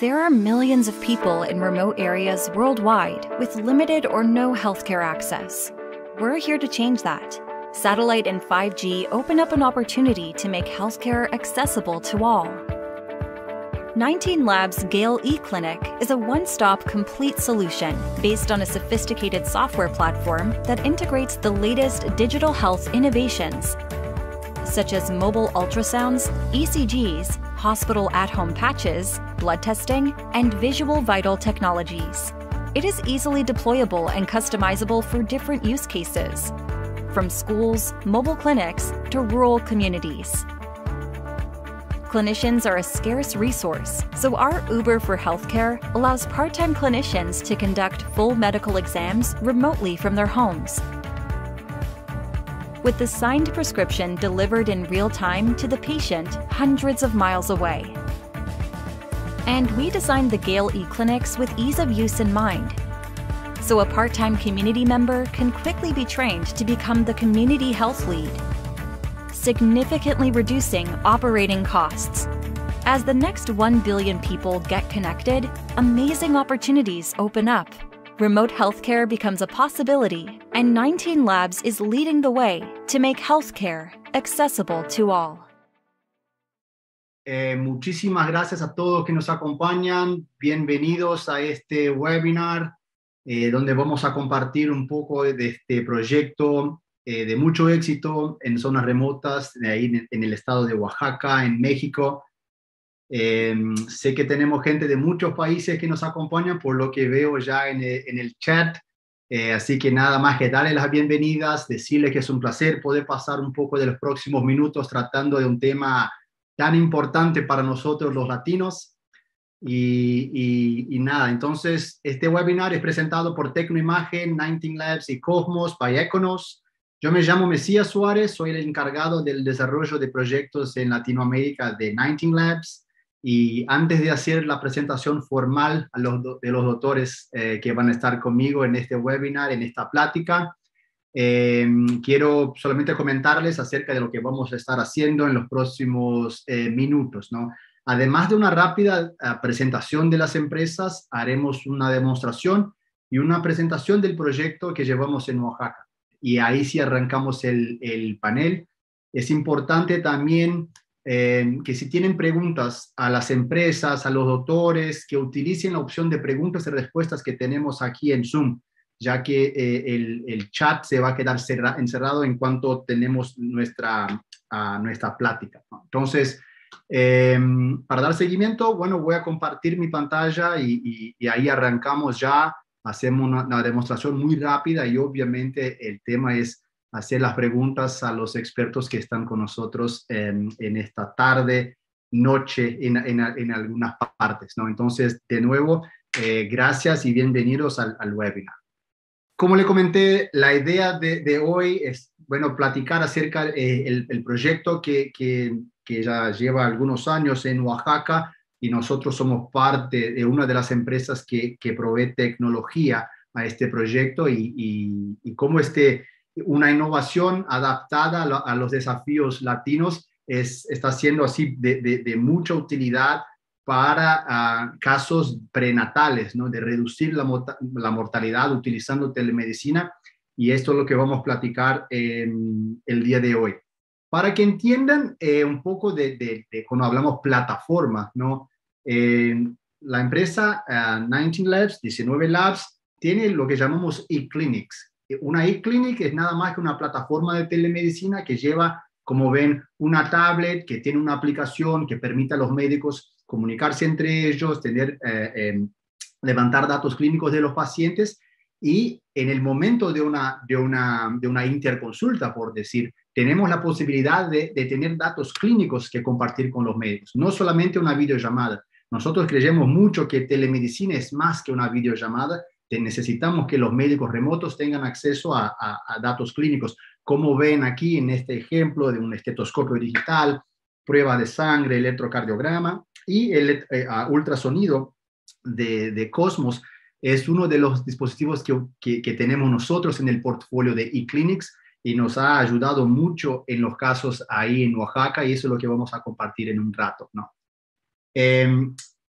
There are millions of people in remote areas worldwide with limited or no healthcare access. We're here to change that. Satellite and 5G open up an opportunity to make healthcare accessible to all. 19 Labs Gale eClinic is a one-stop complete solution based on a sophisticated software platform that integrates the latest digital health innovations, such as mobile ultrasounds, ECGs, hospital at-home patches, blood testing, and visual vital technologies. It is easily deployable and customizable for different use cases, from schools, mobile clinics, to rural communities. Clinicians are a scarce resource, so our Uber for Healthcare allows part-time clinicians to conduct full medical exams remotely from their homes, with the signed prescription delivered in real time to the patient hundreds of miles away. And we designed the Gale eClinics with ease of use in mind, so a part-time community member can quickly be trained to become the community health lead, significantly reducing operating costs. As the next 1 billion people get connected, amazing opportunities open up. Remote healthcare becomes a possibility, and 19 Labs is leading the way to make healthcare accessible to all. Muchísimas gracias a todos que nos acompañan. Bienvenidos a este webinar donde vamos a compartir un poco de este proyecto de mucho éxito en zonas remotas, ahí en el estado de Oaxaca, en México. Sé que tenemos gente de muchos países que nos acompañan, por lo que veo ya en el chat. Así que nada más que darles las bienvenidas, decirles que es un placer poder pasar un poco de los próximos minutos tratando de un tema tan importante para nosotros los latinos. Y nada, entonces este webinar es presentado por Tecnoimagen, 19 Labs y Cosmos by Econos. Yo me llamo Mesías Suárez, soy el encargado del desarrollo de proyectos en Latinoamérica de 19 Labs. Y antes de hacer la presentación formal de los doctores que van a estar conmigo en este webinar, en esta plática, quiero solamente comentarles acerca de lo que vamos a estar haciendo en los próximos minutos, ¿no? Además de una rápida presentación de las empresas, haremos una demostración y una presentación del proyecto que llevamos en Oaxaca. Y ahí sí arrancamos el panel. Es importante también que si tienen preguntas a las empresas, a los doctores, que utilicen la opción de preguntas y respuestas que tenemos aquí en Zoom, ya que el chat se va a quedar encerrado en cuanto tenemos nuestra plática, ¿no? Entonces, para dar seguimiento, bueno, voy a compartir mi pantalla y ahí arrancamos ya. Hacemos una demostración muy rápida y obviamente el tema es hacer las preguntas a los expertos que están con nosotros en esta tarde, noche, en algunas partes, ¿no? Entonces, de nuevo, gracias y bienvenidos al webinar. Como le comenté, la idea de hoy es, bueno, platicar acerca del proyecto que ya lleva algunos años en Oaxaca, y nosotros somos parte de una de las empresas que provee tecnología a este proyecto y cómo una innovación adaptada a los desafíos latinos está siendo así de mucha utilidad para casos prenatales, ¿no? De reducir la mortalidad utilizando telemedicina, y esto es lo que vamos a platicar el día de hoy. Para que entiendan un poco de cuando hablamos plataforma, ¿no? La empresa 19 Labs, 19 Labs, tiene lo que llamamos eClinics. Una eClinic es nada más que una plataforma de telemedicina que lleva, como ven, una tablet que tiene una aplicación que permite a los médicos comunicarse entre ellos, levantar datos clínicos de los pacientes, y en el momento de una interconsulta, por decir, tenemos la posibilidad de tener datos clínicos que compartir con los médicos, no solamente una videollamada. Nosotros creemos mucho que telemedicina es más que una videollamada. Necesitamos que los médicos remotos tengan acceso a datos clínicos, como ven aquí en este ejemplo de un estetoscopio digital, prueba de sangre, electrocardiograma y el ultrasonido de Cosmos. Es uno de los dispositivos que tenemos nosotros en el portfolio de eClinics y nos ha ayudado mucho en los casos ahí en Oaxaca, y eso es lo que vamos a compartir en un rato, ¿no?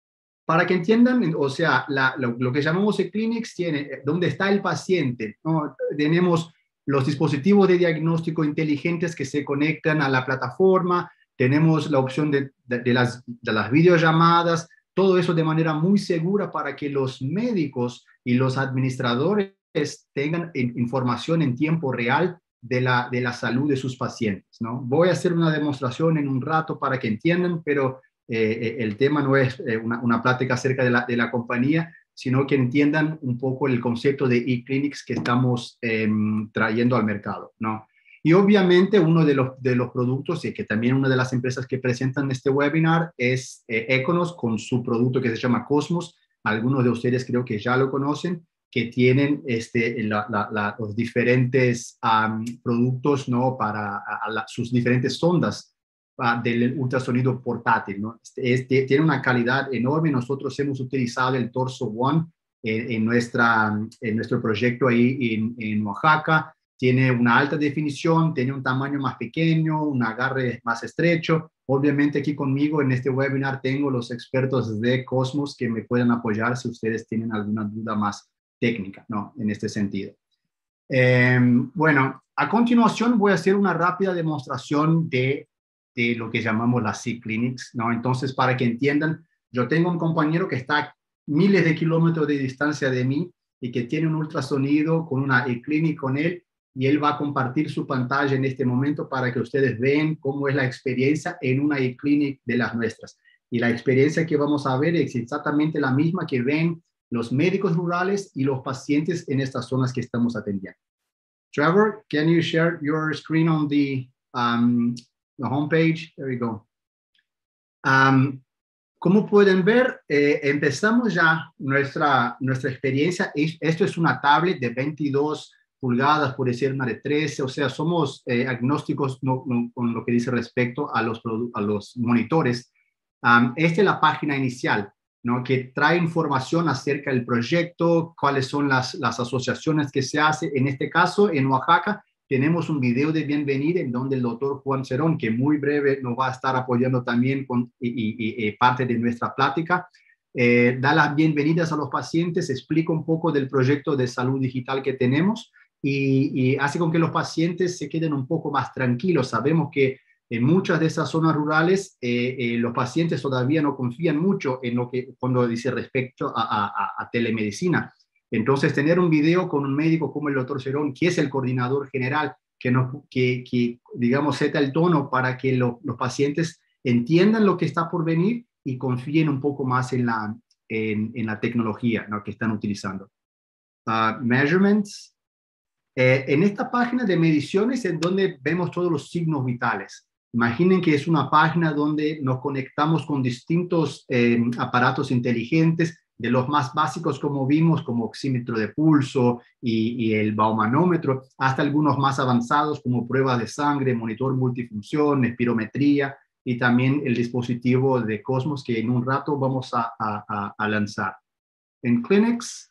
para que entiendan, o sea, lo que llamamos eClinics tiene, ¿dónde está el paciente? ¿No? Tenemos los dispositivos de diagnóstico inteligentes que se conectan a la plataforma, tenemos la opción de las videollamadas, todo eso de manera muy segura para que los médicos y los administradores tengan información en tiempo real de la salud de sus pacientes, ¿no? Voy a hacer una demostración en un rato para que entiendan, pero el tema no es una plática acerca de la compañía, sino que entiendan un poco el concepto de eClinics que estamos trayendo al mercado, ¿no? Y obviamente uno de los productos, y que también una de las empresas que presentan este webinar es Econos con su producto que se llama Cosmos. Algunos de ustedes creo que ya lo conocen, que tienen los diferentes productos, ¿no? Para sus diferentes sondas del ultrasonido portátil, ¿no? Tiene una calidad enorme. Nosotros hemos utilizado el Torso One en nuestro proyecto ahí en Oaxaca. Tiene una alta definición, tiene un tamaño más pequeño, un agarre más estrecho. Obviamente aquí conmigo en este webinar tengo los expertos de Cosmos que me pueden apoyar si ustedes tienen alguna duda más técnica, ¿no? En este sentido. Bueno, a continuación voy a hacer una rápida demostración de lo que llamamos las eClinics, ¿no? Entonces, para que entiendan, yo tengo un compañero que está a miles de kilómetros de distancia de mí y que tiene un ultrasonido con una eClinic con él, y él va a compartir su pantalla en este momento para que ustedes vean cómo es la experiencia en una eClinic de las nuestras. Y la experiencia que vamos a ver es exactamente la misma que ven los médicos rurales y los pacientes en estas zonas que estamos atendiendo. Trevor, can you share your screen on the homepage? There we go. Como pueden ver, empezamos ya nuestra experiencia. Esto es una tablet de 22 pulgadas, puede ser una de 13, o sea, somos agnósticos con lo que dice respecto a los monitores. Esta es la página inicial, ¿no? Que trae información acerca del proyecto, cuáles son las asociaciones que se hacen. En este caso, en Oaxaca, tenemos un video de bienvenida en donde el doctor Juan Cerón, que muy breve nos va a estar apoyando también con parte de nuestra plática, da las bienvenidas a los pacientes, explica un poco del proyecto de salud digital que tenemos y hace con que los pacientes se queden un poco más tranquilos. Sabemos que en muchas de esas zonas rurales los pacientes todavía no confían mucho en lo que cuando dice respecto a telemedicina. Entonces, tener un video con un médico como el doctor Cerón, que es el coordinador general, que digamos, seta el tono para que los pacientes entiendan lo que está por venir y confíen un poco más en la tecnología, ¿no? Que están utilizando. Measurements. En esta página de mediciones es donde vemos todos los signos vitales. Imaginen que es una página donde nos conectamos con distintos aparatos inteligentes, de los más básicos como vimos, como oxímetro de pulso y el baumanómetro, hasta algunos más avanzados como prueba de sangre, monitor multifunción, espirometría y también el dispositivo de Cosmos que en un rato vamos a lanzar. En Clinics,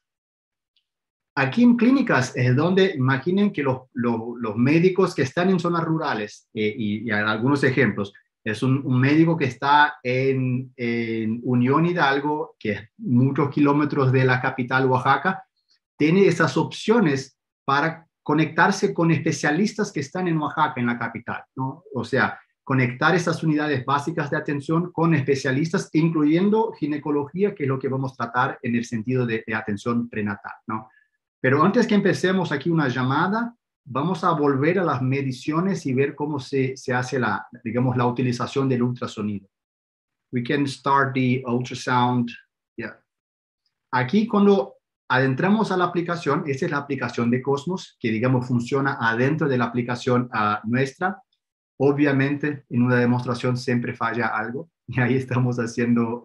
aquí en clínicas es donde imaginen que los médicos que están en zonas rurales, y algunos ejemplos, es un médico que está en Unión Hidalgo, que es muchos kilómetros de la capital Oaxaca, tiene esas opciones para conectarse con especialistas que están en Oaxaca, en la capital, ¿no? O sea, conectar esas unidades básicas de atención con especialistas, incluyendo ginecología, que es lo que vamos a tratar en el sentido de atención prenatal, ¿no? Pero antes que empecemos aquí una llamada, vamos a volver a las mediciones y ver cómo se hace digamos, la utilización del ultrasonido. We can start the ultrasound. Yeah. Aquí cuando adentramos a la aplicación, esta es la aplicación de Cosmos, que digamos funciona adentro de la aplicación nuestra. Obviamente, en una demostración siempre falla algo, y ahí estamos haciendo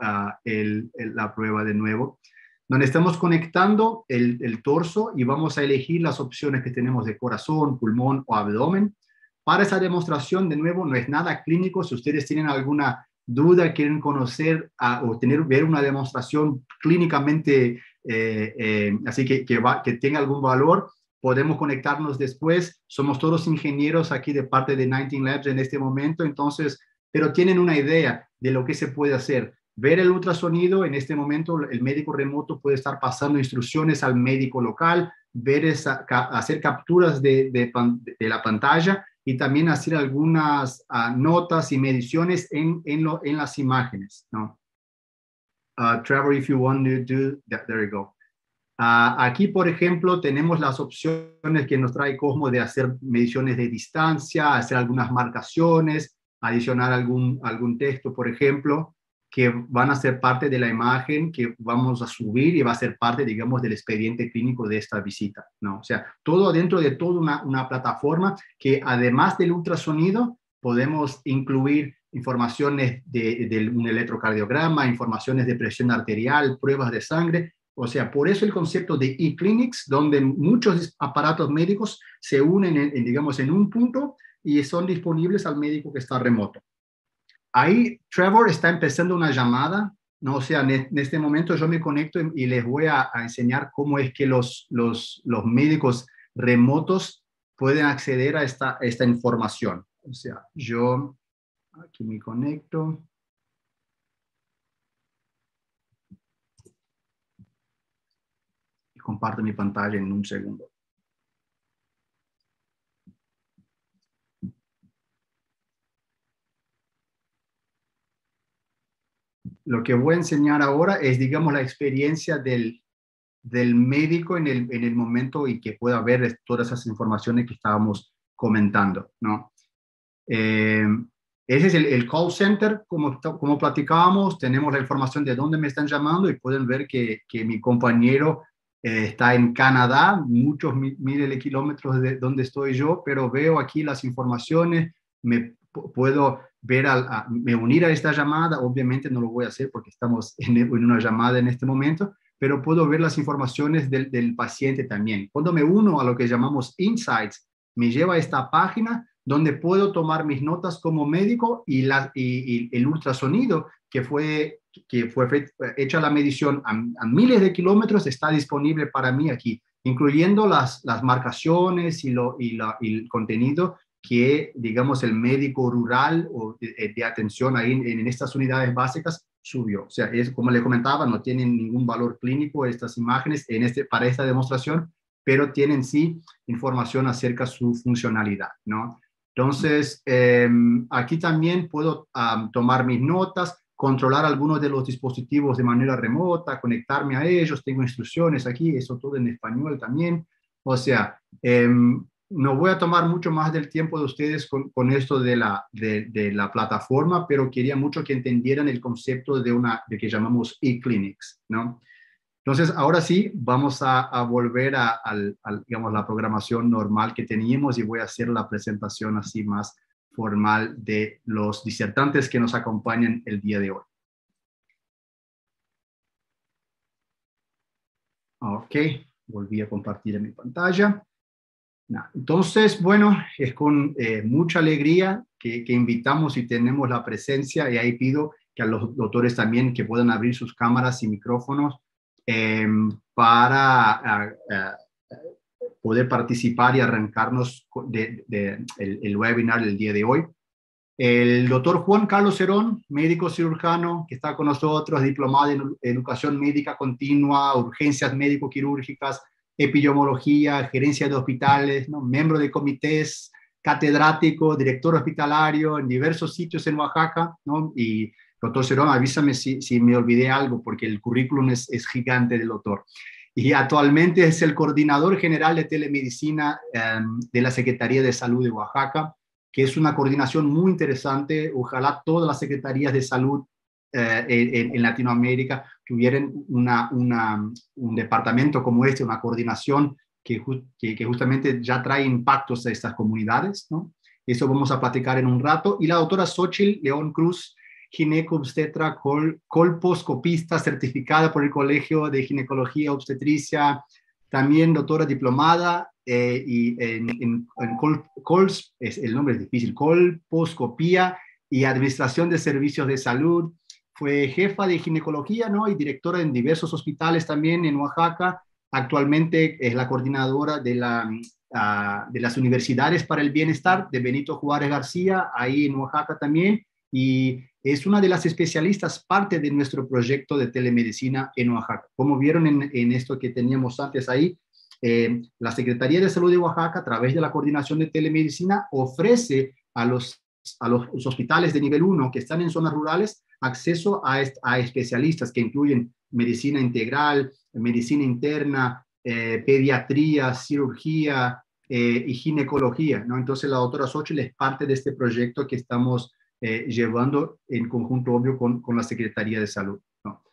la prueba de nuevo, donde estamos conectando el torso y vamos a elegir las opciones que tenemos de corazón, pulmón o abdomen. Para esa demostración, de nuevo, no es nada clínico. Si ustedes tienen alguna duda, quieren conocer o ver una demostración clínicamente, así que tenga algún valor, podemos conectarnos después. Somos todos ingenieros aquí de parte de 19 Labs en este momento, entonces, pero tienen una idea de lo que se puede hacer. ver el ultrasonido. En este momento el médico remoto puede estar pasando instrucciones al médico local, hacer capturas de la pantalla y también hacer algunas notas y mediciones en las imágenes, ¿no? Trevor, if you want to do that, there you go. Aquí, por ejemplo, tenemos las opciones que nos trae Cosmo de hacer mediciones de distancia, hacer algunas marcaciones, adicionar algún texto, por ejemplo, que van a ser parte de la imagen que vamos a subir y va a ser parte, digamos, del expediente clínico de esta visita, ¿no? O sea, todo dentro de toda una plataforma que, además del ultrasonido, podemos incluir informaciones de un electrocardiograma, informaciones de presión arterial, pruebas de sangre. O sea, por eso el concepto de e-clinics, donde muchos aparatos médicos se unen, digamos, en un punto y son disponibles al médico que está remoto. Ahí Trevor está empezando una llamada, ¿no? O sea, en este momento yo me conecto y les voy a enseñar cómo es que los médicos remotos pueden acceder a esta información. O sea, yo aquí me conecto. Comparto mi pantalla en un segundo. Lo que voy a enseñar ahora es, digamos, la experiencia del médico en el momento y que pueda ver todas esas informaciones que estábamos comentando, ¿no? Ese es el call center, como platicábamos. Tenemos la información de dónde me están llamando y pueden ver que mi compañero está en Canadá, muchos miles de kilómetros de donde estoy yo, pero veo aquí las informaciones, puedo ver, me unir a esta llamada. Obviamente no lo voy a hacer porque estamos en una llamada en este momento, pero puedo ver las informaciones del paciente también. Cuando me uno a lo que llamamos Insights, me lleva a esta página donde puedo tomar mis notas como médico y el ultrasonido que fue hecha la medición a miles de kilómetros está disponible para mí aquí, incluyendo las marcaciones y el contenido que, digamos, el médico rural o de atención ahí en estas unidades básicas subió. O sea, como le comentaba, no tienen ningún valor clínico estas imágenes para esta demostración, pero tienen sí información acerca de su funcionalidad, ¿no? Entonces, aquí también puedo tomar mis notas, controlar algunos de los dispositivos de manera remota, conectarme a ellos, tengo instrucciones aquí, eso todo en español también. O sea, no voy a tomar mucho más del tiempo de ustedes con esto de la plataforma, pero quería mucho que entendieran el concepto de que llamamos e-clinics, ¿no? Entonces, ahora sí, vamos a volver digamos, la programación normal que teníamos y voy a hacer la presentación así más formal de los disertantes que nos acompañan el día de hoy. Ok, volví a compartir en mi pantalla. Entonces, bueno, es con mucha alegría que invitamos y tenemos la presencia, y ahí pido que a los doctores también que puedan abrir sus cámaras y micrófonos para poder participar y arrancarnos el webinar del día de hoy. El doctor Juan Carlos Cerón, médico cirujano, que está con nosotros, diplomado en educación médica continua, urgencias médico-quirúrgicas, epidemiología, gerencia de hospitales, ¿no? Miembro de comités, catedrático, director hospitalario en diversos sitios en Oaxaca, ¿no? Y doctor Cerón, avísame si me olvidé algo, porque el currículum es gigante del doctor. Y actualmente es el coordinador general de telemedicina de la Secretaría de Salud de Oaxaca, que es una coordinación muy interesante. Ojalá todas las secretarías de salud en Latinoamérica tuvieran un departamento como este, una coordinación que justamente ya trae impactos a estas comunidades, ¿no? Eso vamos a platicar en un rato. Y la doctora Xochitl León Cruz, gineco-obstetra, colposcopista certificada por el Colegio de Ginecología Obstetricia, también doctora diplomada y el nombre es difícil, colposcopía y administración de servicios de salud. Fue jefa de ginecología, ¿no? Y directora en diversos hospitales también en Oaxaca. Actualmente es la coordinadora de las universidades para el bienestar de Benito Juárez García, ahí en Oaxaca también. y es una de las especialistas, parte de nuestro proyecto de telemedicina en Oaxaca. Como vieron en esto que teníamos antes ahí, la Secretaría de Salud de Oaxaca, a través de la coordinación de telemedicina, ofrece a los hospitales de nivel 1 que están en zonas rurales acceso a especialistas que incluyen medicina integral, medicina interna, pediatría, cirugía y ginecología, ¿no? Entonces la doctora Xochitl es parte de este proyecto que estamos llevando en conjunto, obvio, con la Secretaría de Salud, ¿no?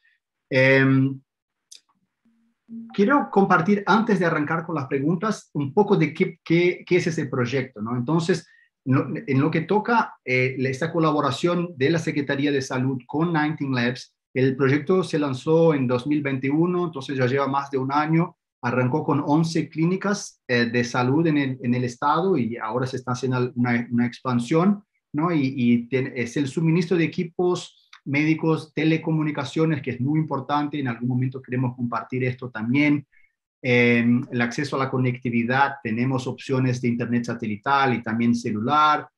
Quiero compartir, antes de arrancar con las preguntas, un poco de qué es ese proyecto, ¿no? Entonces, en lo que toca esta colaboración de la Secretaría de Salud con 19 Labs, el proyecto se lanzó en 2021, entonces ya lleva más de un año, arrancó con 11 clínicas de salud en el estado y ahora se está haciendo una expansión, ¿no? Es el suministro de equipos médicos, telecomunicaciones, que es muy importante, en algún momento queremos compartir esto también. El acceso a la conectividad, tenemos opciones de internet satelital y también celular,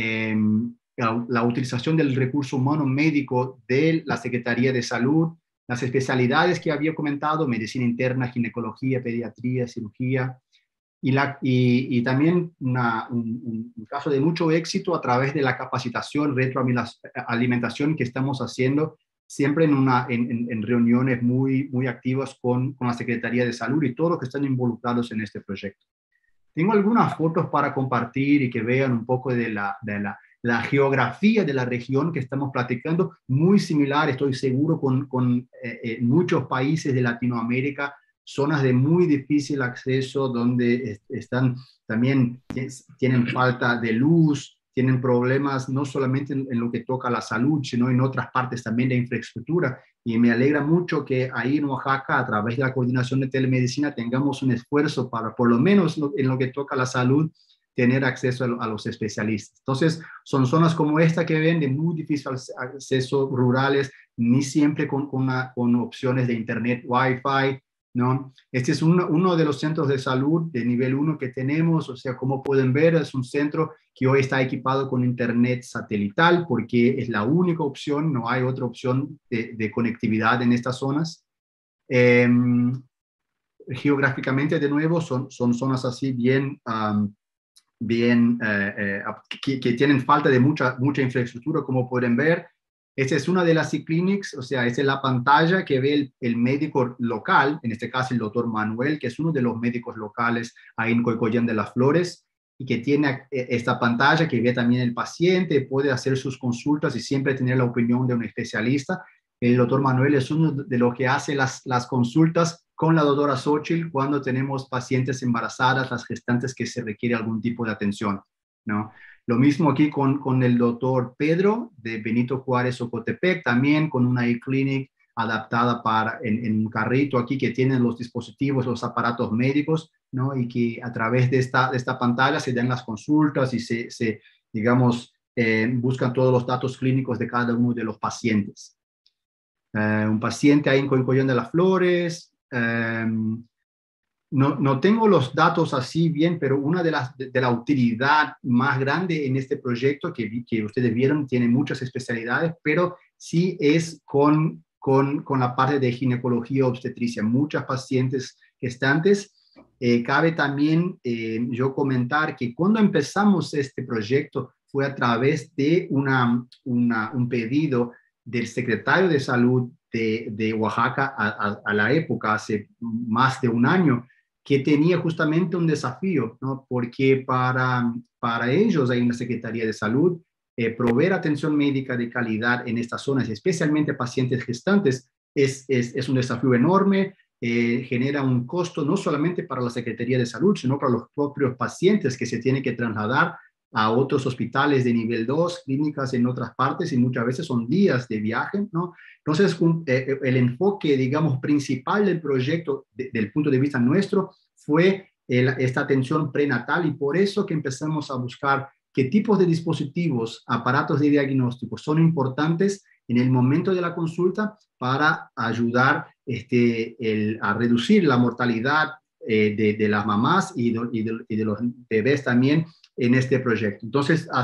la utilización del recurso humano médico de la Secretaría de Salud, las especialidades que había comentado, medicina interna, ginecología, pediatría, cirugía, y también un caso de mucho éxito a través de la capacitación, retroalimentación que estamos haciendo siempre en reuniones muy activas con la Secretaría de Salud y todos los que están involucrados en este proyecto. Tengo algunas fotos para compartir y que vean un poco de la geografía de la región que estamos platicando, muy similar, estoy seguro, con muchos países de Latinoamérica, zonas de muy difícil acceso, donde también tienen falta de luz, tienen problemas no solamente en lo que toca a la salud, sino en otras partes también de infraestructura. Y me alegra mucho que ahí en Oaxaca, a través de la coordinación de telemedicina, tengamos un esfuerzo para, por lo menos en lo que toca a la salud, tener acceso a los especialistas. Entonces, son zonas como esta que ven de muy difícil acceso, rurales, ni siempre con opciones de internet, Wi-Fi, ¿no? Este es uno de los centros de salud de nivel 1 que tenemos, o sea, como pueden ver, es un centro que hoy está equipado con internet satelital porque es la única opción, no hay otra opción de conectividad en estas zonas. Geográficamente, de nuevo, son zonas así que tienen falta de mucha infraestructura, como pueden ver. Esta es una de las e-clinics, o sea, esta es la pantalla que ve el médico local, en este caso el doctor Manuel, que es uno de los médicos locales ahí en Coicoyán de las Flores, y que tiene esta pantalla que ve también el paciente, puede hacer sus consultas y siempre tener la opinión de un especialista. El doctor Manuel es uno de los que hace las consultas con la doctora Xochitl cuando tenemos pacientes embarazadas, las gestantes que se requiere algún tipo de atención, ¿no? Lo mismo aquí con el doctor Pedro de Benito Juárez, Ocotepec, también con una e-clinic adaptada en un carrito aquí que tienen los dispositivos, los aparatos médicos, ¿no? Y que a través de esta pantalla se dan las consultas y digamos, buscan todos los datos clínicos de cada uno de los pacientes. Un paciente ahí en Coicoyán de las Flores. No tengo los datos así bien, pero una de la utilidad más grande en este proyecto que ustedes vieron tiene muchas especialidades, pero sí es con la parte de ginecología obstetricia, muchas pacientes gestantes. Cabe también yo comentar que cuando empezamos este proyecto fue a través de un pedido del secretario de Salud de Oaxaca a la época, hace más de un año, que tenía justamente un desafío, ¿no? Porque para ellos, ahí en la Secretaría de Salud, proveer atención médica de calidad en estas zonas, especialmente pacientes gestantes, es un desafío enorme, genera un costo no solamente para la Secretaría de Salud, sino para los propios pacientes que se tienen que trasladar a otros hospitales de nivel 2, clínicas en otras partes, y muchas veces son días de viaje, ¿no? Entonces, el enfoque, digamos, principal del proyecto, del punto de vista nuestro, fue esta atención prenatal, y por eso que empezamos a buscar qué tipos de dispositivos, aparatos de diagnóstico son importantes en el momento de la consulta para ayudar a reducir la mortalidad de las mamás y de los bebés también en este proyecto. Entonces, así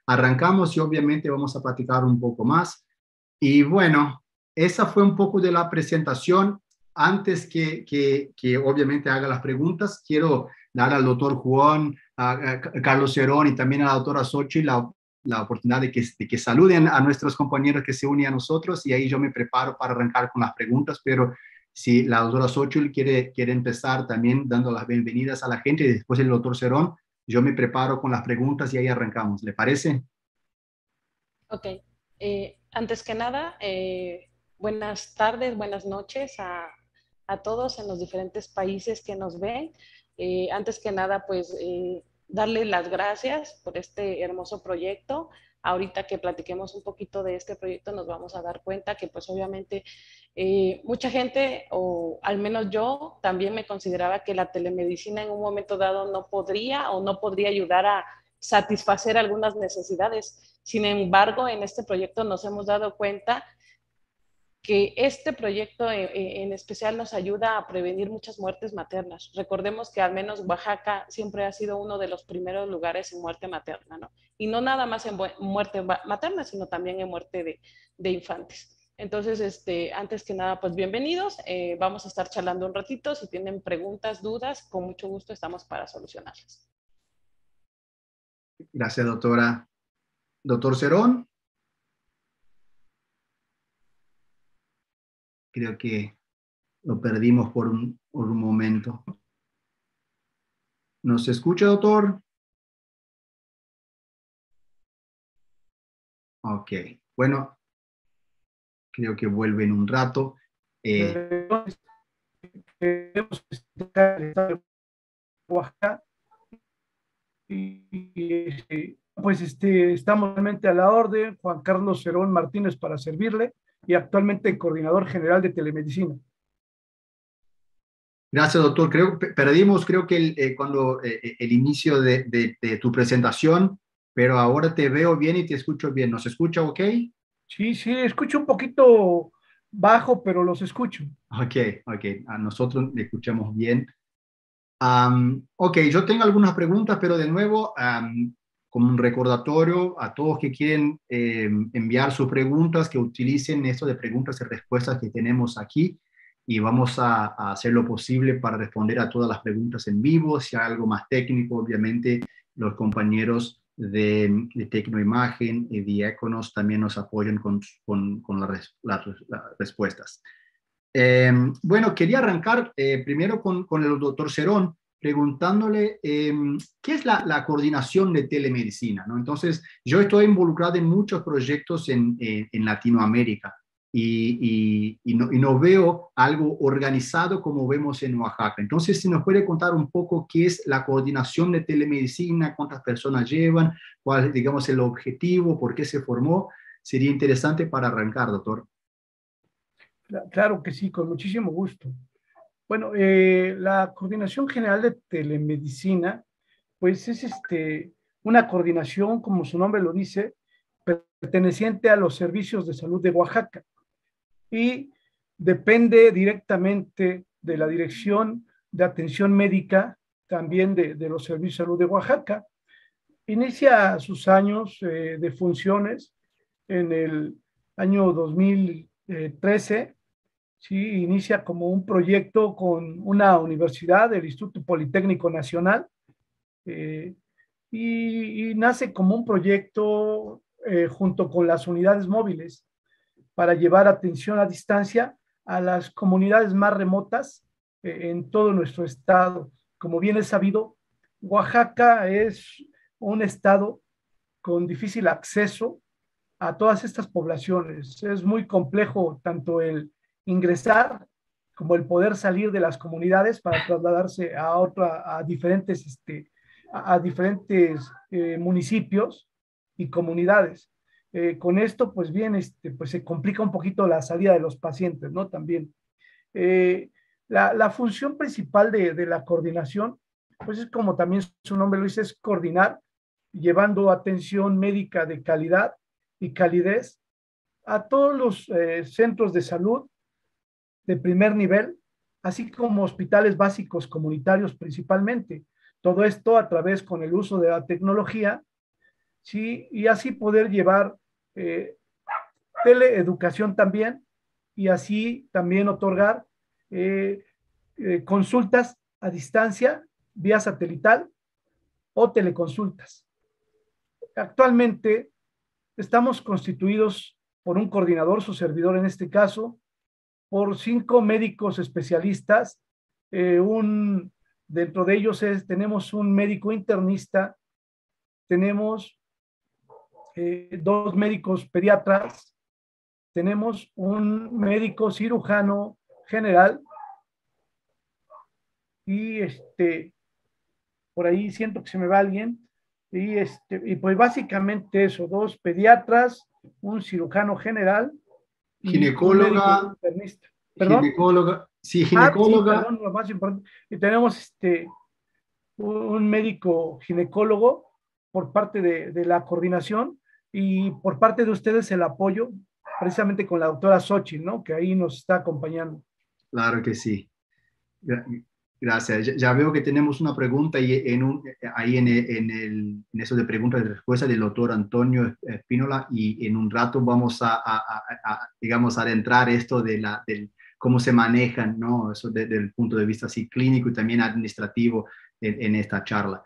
arrancamos y obviamente vamos a platicar un poco más. Y bueno, esa fue un poco de la presentación. Antes que obviamente haga las preguntas, quiero dar al doctor Juan, a Carlos Cerón y también a la doctora Xochitl la oportunidad de que saluden a nuestros compañeros que se unen a nosotros y ahí yo me preparo para arrancar con las preguntas, pero si la doctora Xochitl quiere empezar también dando las bienvenidas a la gente y después el doctor Cerón, yo me preparo con las preguntas y ahí arrancamos. ¿Le parece? Ok. Antes que nada, buenas tardes, buenas noches a todos en los diferentes países que nos ven. Antes que nada, pues darle las gracias por este hermoso proyecto. Ahorita que platiquemos un poquito de este proyecto nos vamos a dar cuenta que pues obviamente mucha gente, o al menos yo, también me consideraba que la telemedicina en un momento dado no podría ayudar a satisfacer algunas necesidades. Sin embargo, en este proyecto nos hemos dado cuenta que este proyecto en especial nos ayuda a prevenir muchas muertes maternas. Recordemos que al menos Oaxaca siempre ha sido uno de los primeros lugares en muerte materna, ¿no? Y no nada más en muerte materna, sino también en muerte de infantes. Entonces, antes que nada, pues bienvenidos. Vamos a estar charlando un ratito. Si tienen preguntas, dudas, con mucho gusto estamos para solucionarlas. Gracias, doctora. Doctor Cerón. Creo que lo perdimos por un momento. ¿Nos escucha, doctor? Ok. Bueno, creo que vuelve en un rato. Oaxaca pues estamos realmente a la orden. Juan Carlos Cerón Martínez para servirle y actualmente coordinador general de telemedicina. Gracias, doctor. Perdimos, creo que el inicio de tu presentación, pero ahora te veo bien y te escucho bien. ¿Nos escucha ok? Sí, escucho un poquito bajo, pero los escucho. Ok. A nosotros le escuchamos bien. Ok, yo tengo algunas preguntas, pero de nuevo, como un recordatorio a todos que quieren enviar sus preguntas, que utilicen esto de preguntas y respuestas que tenemos aquí y vamos a hacer lo posible para responder a todas las preguntas en vivo. Si hay algo más técnico, obviamente los compañeros de Tecnoimagen y de Econos también nos apoyan con las respuestas. Bueno, quería arrancar primero con el doctor Cerón, preguntándole qué es la coordinación de telemedicina, ¿no? Entonces, yo estoy involucrado en muchos proyectos en Latinoamérica y no veo algo organizado como vemos en Oaxaca. Entonces, si nos puede contar un poco qué es la coordinación de telemedicina, cuántas personas llevan, cuál es, digamos, el objetivo, por qué se formó, sería interesante para arrancar, doctor. Claro que sí, con muchísimo gusto. Bueno, la Coordinación General de Telemedicina, pues es una coordinación, como su nombre lo dice, perteneciente a los servicios de salud de Oaxaca y depende directamente de la Dirección de Atención Médica, también de los servicios de salud de Oaxaca. Inicia sus años de funciones en el año 2013. Sí, inicia como un proyecto con una universidad, el Instituto Politécnico Nacional, eh, y nace como un proyecto junto con las unidades móviles para llevar atención a distancia a las comunidades más remotas en todo nuestro estado. Como bien es sabido, Oaxaca es un estado con difícil acceso a todas estas poblaciones. Es muy complejo tanto el ingresar como el poder salir de las comunidades para trasladarse a diferentes municipios y comunidades. Con esto, pues bien, pues se complica un poquito la salida de los pacientes, ¿no? También. La función principal de la coordinación, pues es como también su nombre lo dice, es coordinar, llevando atención médica de calidad y calidez a todos los centros de salud de primer nivel, así como hospitales básicos comunitarios principalmente. Todo esto a través con el uso de la tecnología ¿sí? Y así poder llevar teleeducación también y así también otorgar consultas a distancia, vía satelital o teleconsultas. Actualmente estamos constituidos por un coordinador, su servidor en este caso, por 5 médicos especialistas. Dentro de ellos tenemos un médico internista, tenemos 2 médicos pediatras, tenemos un médico cirujano general y por ahí siento que se me va alguien. Y pues básicamente eso, 2 pediatras, un cirujano general y un médico Ginecóloga, internista. ¿Perdón? ginecóloga, sí, Sí, ginecóloga. perdón, lo más importante. Y tenemos un médico ginecólogo por parte de la coordinación y por parte de ustedes el apoyo, precisamente con la doctora Xochitl, ¿no? Que ahí nos está acompañando. Claro que sí. Gracias. Ya veo que tenemos una pregunta ahí en eso de preguntas y respuestas del doctor Antonio Espínola, y en un rato vamos digamos, a adentrar esto del cómo se manejan, ¿no? Eso desde el punto de vista así clínico y también administrativo en esta charla.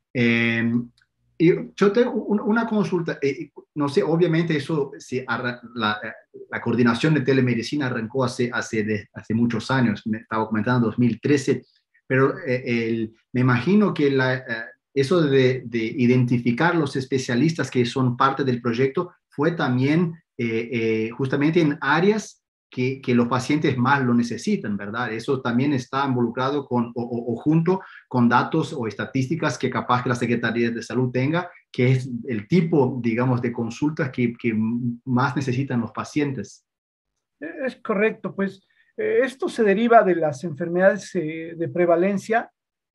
Y yo tengo una consulta, no sé, obviamente eso, la coordinación de telemedicina arrancó hace muchos años, me estaba comentando 2013, pero me imagino que eso de identificar los especialistas que son parte del proyecto fue también justamente en áreas que los pacientes más lo necesitan, ¿verdad? Eso también está involucrado o junto con datos o estadísticas que capaz que la Secretaría de Salud tenga, que es el tipo, digamos, de consultas que más necesitan los pacientes. Es correcto, pues esto se deriva de las enfermedades de prevalencia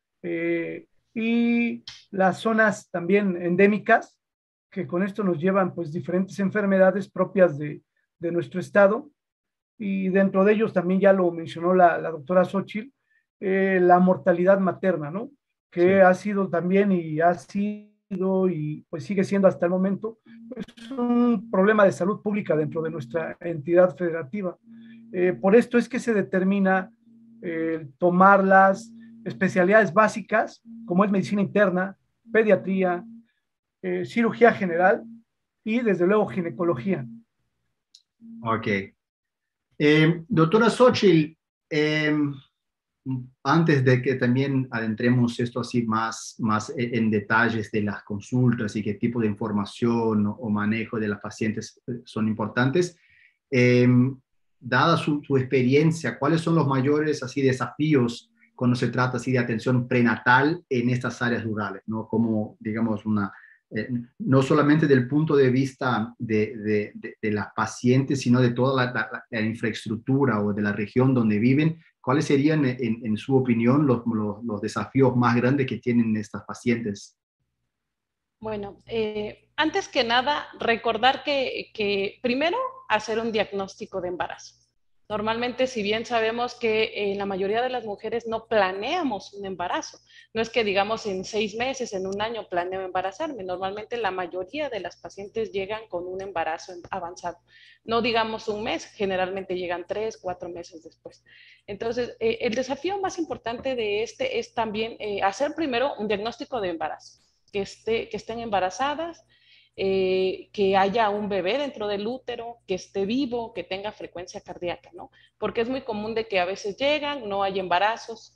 y las zonas también endémicas, que con esto nos llevan pues diferentes enfermedades propias de nuestro estado, y dentro de ellos también ya lo mencionó la doctora Xochitl, la mortalidad materna, ¿no? Que Sí. ha sido también y ha sido y pues sigue siendo hasta el momento pues, un problema de salud pública dentro de nuestra entidad federativa. Por esto es que se determina tomar las especialidades básicas, como es medicina interna, pediatría, cirugía general y desde luego ginecología. Ok. Doctora Xochitl, antes de que también adentremos esto así más en detalles de las consultas y qué tipo de información o manejo de las pacientes son importantes, eh, dada su experiencia, ¿cuáles son los mayores así desafíos cuando se trata así de atención prenatal en estas áreas rurales, ¿no? Como, digamos, no solamente del punto de vista de las pacientes, sino de toda la infraestructura o de la región donde viven. ¿Cuáles serían, en su opinión, los desafíos más grandes que tienen estas pacientes? Bueno, antes que nada, recordar que primero hacer un diagnóstico de embarazo. Normalmente, si bien sabemos que la mayoría de las mujeres no planeamos un embarazo, no es que digamos en 6 meses, en un año planeo embarazarme. Normalmente la mayoría de las pacientes llegan con un embarazo avanzado. No digamos un mes, generalmente llegan 3, 4 meses después. Entonces, el desafío más importante de es también hacer primero un diagnóstico de embarazo. Que estén embarazadas, que haya un bebé dentro del útero, que esté vivo, que tenga frecuencia cardíaca, ¿no? Porque es muy común de que a veces llegan, no hay embarazos,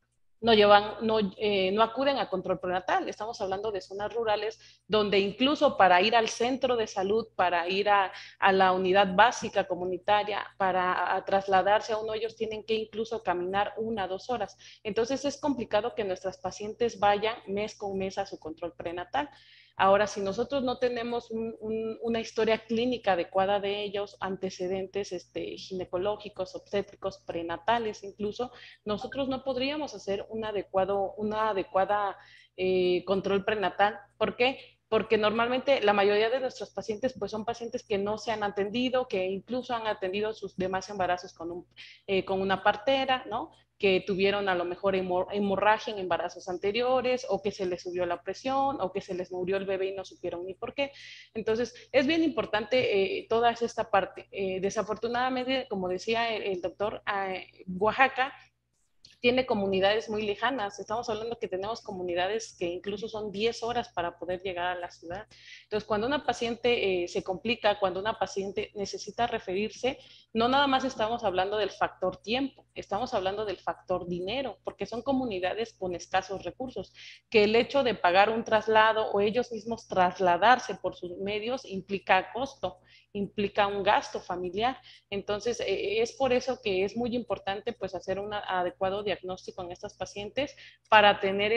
no acuden a control prenatal. Estamos hablando de zonas rurales donde incluso para ir al centro de salud, para ir a la unidad básica comunitaria, para trasladarse a uno, ellos tienen que incluso caminar 1 a 2 horas. Entonces es complicado que nuestras pacientes vayan mes con mes a su control prenatal. Ahora, si nosotros no tenemos una historia clínica adecuada de ellos, antecedentes ginecológicos, obstétricos, prenatales incluso, nosotros no podríamos hacer una adecuada control prenatal. ¿Por qué? Porque normalmente la mayoría de nuestros pacientes pues son pacientes que no se han atendido, que incluso han atendido sus demás embarazos con una partera, ¿no? Que tuvieron a lo mejor hemorragia en embarazos anteriores, o que se les subió la presión, o que se les murió el bebé y no supieron ni por qué. Entonces, es bien importante toda esta parte. Desafortunadamente, como decía el doctor, Oaxaca tiene comunidades muy lejanas. Estamos hablando que tenemos comunidades que incluso son 10 horas para poder llegar a la ciudad. Entonces, cuando una paciente se complica, cuando una paciente necesita referirse, no nada más estamos hablando del factor tiempo, estamos hablando del factor dinero, porque son comunidades con escasos recursos, que el hecho de pagar un traslado o ellos mismos trasladarse por sus medios implica costo, implica un gasto familiar. Entonces, es por eso que es muy importante pues hacer un adecuado diagnóstico en estas pacientes para tener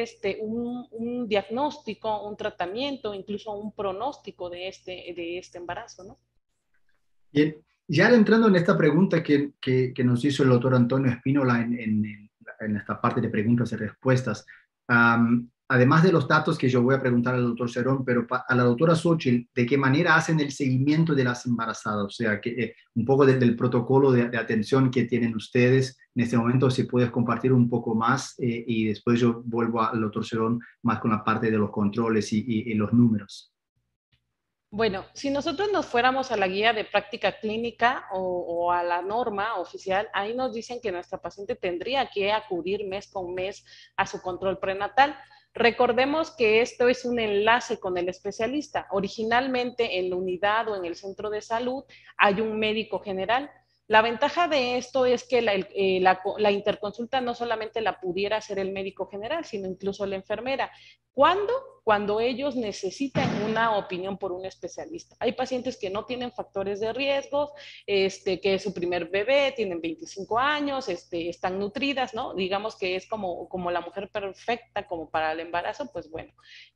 un diagnóstico, un tratamiento, incluso un pronóstico de este embarazo, ¿no? Bien, ya entrando en esta pregunta que nos hizo el doctor Antonio Espínola en esta parte de preguntas y respuestas, además de los datos que yo voy a preguntar al doctor Cerón, pero a la doctora Xochitl, ¿de qué manera hacen el seguimiento de las embarazadas? O sea, un poco del protocolo de atención que tienen ustedes en este momento, si puedes compartir un poco más y después yo vuelvo al doctor Cerón más con la parte de los controles y los números. Bueno, si nosotros nos fuéramos a la guía de práctica clínica o a la norma oficial, ahí nos dicen que nuestra paciente tendría que acudir mes con mes a su control prenatal. Recordemos que esto es un enlace con el especialista. Originalmente en la unidad o en el centro de salud hay un médico general. La ventaja de esto es que la interconsulta no solamente la pudiera hacer el médico general, sino incluso la enfermera. ¿Cuándo? Cuando ellos necesitan una opinión por un especialista. Hay pacientes que no tienen factores de riesgo, que es su primer bebé, tienen 25 años, están nutridas, ¿no? Digamos que es como la mujer perfecta como para el embarazo, pues bueno,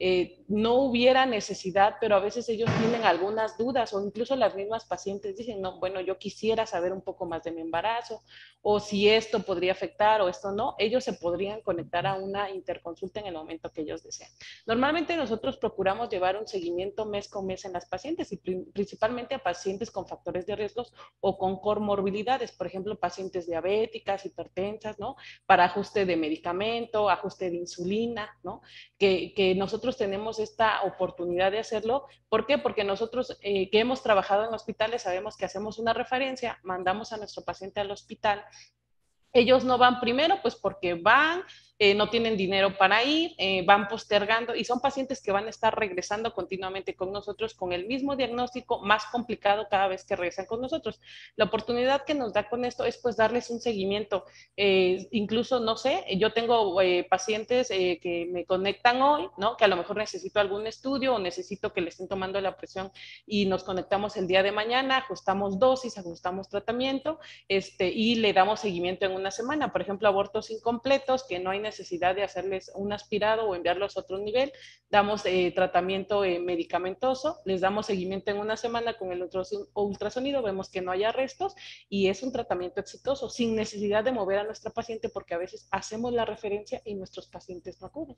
no hubiera necesidad, pero a veces ellos tienen algunas dudas o incluso las mismas pacientes dicen, no, bueno, yo quisiera saber un poco más de mi embarazo o si esto podría afectar o esto no, ellos se podrían conectar a una interconsulta en el momento que ellos deseen. Normalmente nosotros procuramos llevar un seguimiento mes con mes en las pacientes y principalmente a pacientes con factores de riesgos o con comorbilidades, por ejemplo, pacientes diabéticas, hipertensas, ¿no? Para ajuste de medicamento, ajuste de insulina, ¿no? Que nosotros tenemos esta oportunidad de hacerlo. ¿Por qué? Porque nosotros que hemos trabajado en hospitales sabemos que hacemos una referencia, mandamos a nuestro paciente al hospital. Ellos no van primero, pues porque no tienen dinero para ir, van postergando y son pacientes que van a estar regresando continuamente con nosotros con el mismo diagnóstico más complicado cada vez que regresan con nosotros. La oportunidad que nos da con esto es pues darles un seguimiento. Incluso, no sé, yo tengo pacientes que me conectan hoy, ¿no? Que a lo mejor necesito algún estudio o necesito que le estén tomando la presión y nos conectamos el día de mañana, ajustamos dosis, ajustamos tratamiento y le damos seguimiento en una semana. Por ejemplo, abortos incompletos, que no hay necesidad de hacerles un aspirado o enviarlos a otro nivel, damos tratamiento medicamentoso, les damos seguimiento en una semana con el ultrasonido, vemos que no hay arrestos y es un tratamiento exitoso, sin necesidad de mover a nuestra paciente porque a veces hacemos la referencia y nuestros pacientes no acuden.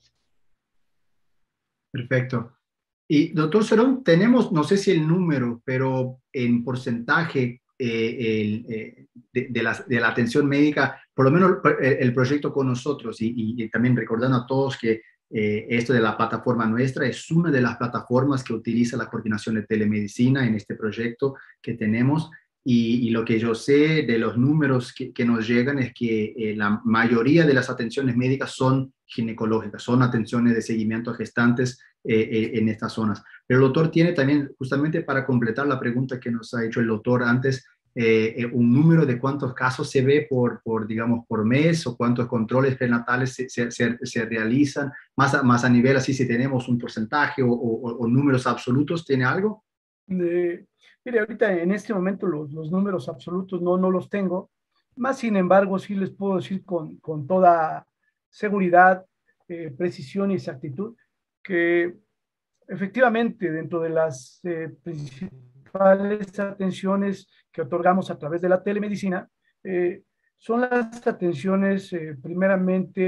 Perfecto. Y doctor Cerón, tenemos, no sé si el número, pero en porcentaje de la atención médica, por lo menos el proyecto con nosotros y también recordando a todos que esto de la plataforma nuestra es una de las plataformas que utiliza la coordinación de telemedicina en este proyecto que tenemos y lo que yo sé de los números que nos llegan es que la mayoría de las atenciones médicas son ginecológicas, son atenciones de seguimiento a gestantes en estas zonas. Pero el doctor tiene también, justamente para completar la pregunta que nos ha hecho el doctor antes, un número de cuántos casos se ve digamos, por mes o cuántos controles prenatales se realizan, más a nivel así si tenemos un porcentaje o números absolutos, ¿tiene algo? Mire, ahorita en este momento los números absolutos no los tengo, más sin embargo sí les puedo decir con toda seguridad, precisión y exactitud que efectivamente dentro de las principales atenciones que otorgamos a través de la telemedicina, son las atenciones primeramente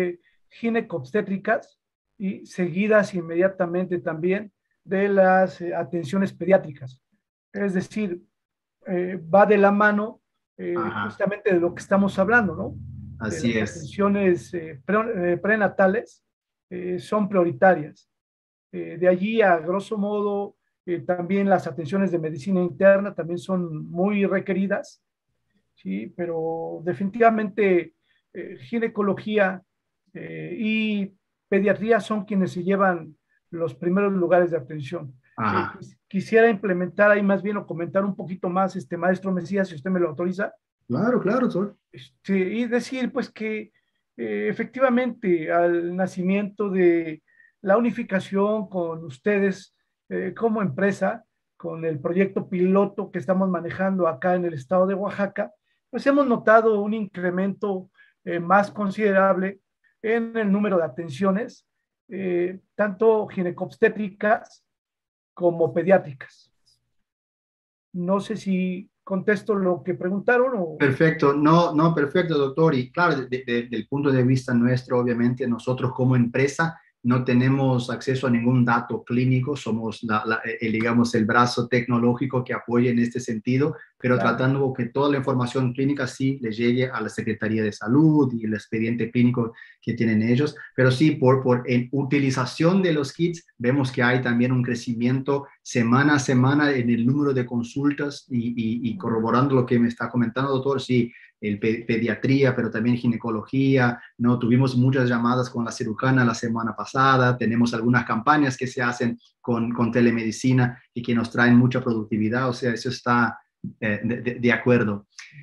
ginecobstétricas y seguidas inmediatamente también de las atenciones pediátricas. Es decir, va de la mano justamente de lo que estamos hablando, ¿no? De Así las es. atenciones prenatales son prioritarias. De allí, a grosso modo, también las atenciones de medicina interna también son muy requeridas, ¿sí? Pero definitivamente ginecología y pediatría son quienes se llevan los primeros lugares de atención. Ajá. Quisiera implementar ahí más bien o comentar un poquito más, maestro Mesías, si usted me lo autoriza, Claro, claro, doctor. y decir pues que efectivamente al nacimiento de la unificación con ustedes como empresa, con el proyecto piloto que estamos manejando acá en el estado de Oaxaca, pues hemos notado un incremento más considerable en el número de atenciones, tanto ginecobstétricas como pediátricas. No sé si contesto lo que preguntaron o... Perfecto, no, no, perfecto, doctor. Y claro, del punto de vista nuestro, obviamente, nosotros como empresa no tenemos acceso a ningún dato clínico, somos, digamos, el brazo tecnológico que apoya en este sentido, pero Claro. tratando que toda la información clínica sí le llegue a la Secretaría de Salud y el expediente clínico que tienen ellos, pero sí, en utilización de los kits, vemos que hay también un crecimiento semana a semana en el número de consultas y corroborando lo que me está comentando, doctor, sí, pediatría, pero también ginecología, ¿no? Tuvimos muchas llamadas con la cirujana la semana pasada, tenemos algunas campañas que se hacen con telemedicina y que nos traen mucha productividad, o sea, eso está de acuerdo.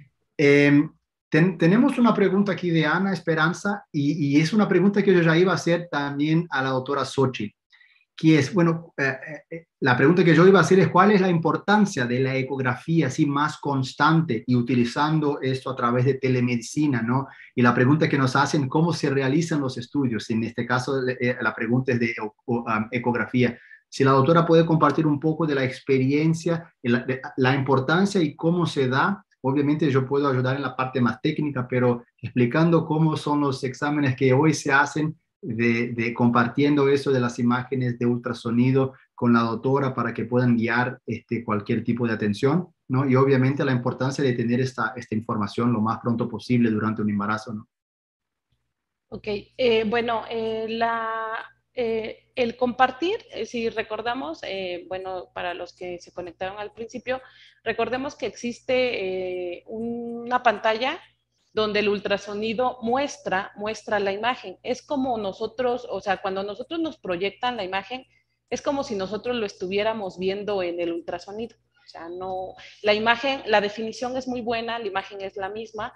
Tenemos una pregunta aquí de Ana Esperanza y es una pregunta que yo ya iba a hacer también a la doctora Xochitl, que es, bueno, la pregunta que yo iba a hacer es cuál es la importancia de la ecografía así más constante y utilizando esto a través de telemedicina, ¿no? Y la pregunta que nos hacen, ¿cómo se realizan los estudios? En este caso, la pregunta es de ecografía. Si la doctora puede compartir un poco de la experiencia, la importancia y cómo se da. Obviamente yo puedo ayudar en la parte más técnica, pero explicando cómo son los exámenes que hoy se hacen compartiendo eso de las imágenes de ultrasonido con la doctora para que puedan guiar cualquier tipo de atención, ¿no? Y obviamente la importancia de tener esta información lo más pronto posible durante un embarazo, ¿no? Ok, bueno, el compartir, si recordamos, bueno, para los que se conectaron al principio, recordemos que existe una pantalla donde el ultrasonido muestra la imagen. Es como nosotros, o sea, cuando nosotros nos proyectan la imagen, es como si nosotros lo estuviéramos viendo en el ultrasonido. O sea, no, la imagen, la definición es muy buena, la imagen es la misma.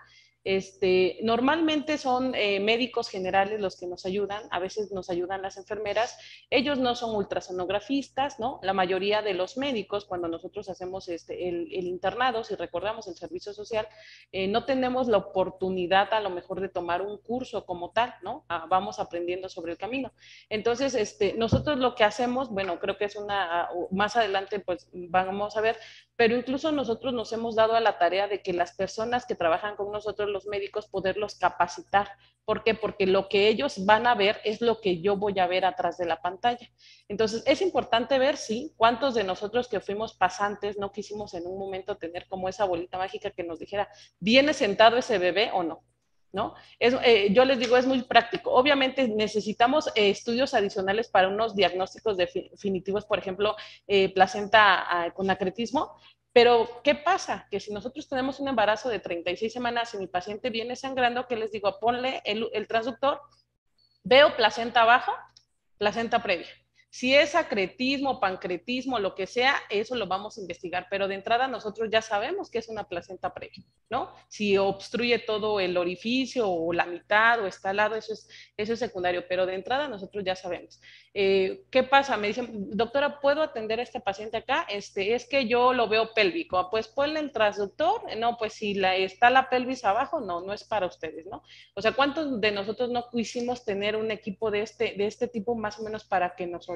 Normalmente son médicos generales los que nos ayudan, a veces nos ayudan las enfermeras, ellos no son ultrasonografistas, ¿no? La mayoría de los médicos, cuando nosotros hacemos el internado, si recordamos el servicio social, no tenemos la oportunidad a lo mejor de tomar un curso como tal, ¿no? Vamos aprendiendo sobre el camino. Entonces, nosotros lo que hacemos, bueno, creo que es más adelante pues vamos a ver, pero incluso nosotros nos hemos dado a la tarea de que las personas que trabajan con nosotros, los médicos, poderlos capacitar. ¿Por qué? Porque lo que ellos van a ver es lo que yo voy a ver atrás de la pantalla. Entonces, es importante ver, sí, cuántos de nosotros que fuimos pasantes no quisimos en un momento tener como esa bolita mágica que nos dijera, ¿viene sentado ese bebé o no? ¿No? Yo les digo, es muy práctico. Obviamente necesitamos estudios adicionales para unos diagnósticos definitivos, por ejemplo, placenta con acretismo, pero ¿qué pasa? Que si nosotros tenemos un embarazo de 36 semanas y mi paciente viene sangrando, ¿qué les digo? Ponle el transductor, veo placenta abajo, placenta previa. Si es acretismo, pancretismo, lo que sea, eso lo vamos a investigar, pero de entrada nosotros ya sabemos que es una placenta previa, ¿no? Si obstruye todo el orificio o la mitad o está al lado, eso es secundario, pero de entrada nosotros ya sabemos. ¿Qué pasa? Me dicen, doctora, ¿puedo atender a este paciente acá? Es que yo lo veo pélvico, pues ponle el transductor, no, pues si está la pelvis abajo, no es para ustedes, ¿no? O sea, ¿cuántos de nosotros no quisimos tener un equipo de este tipo más o menos para que nos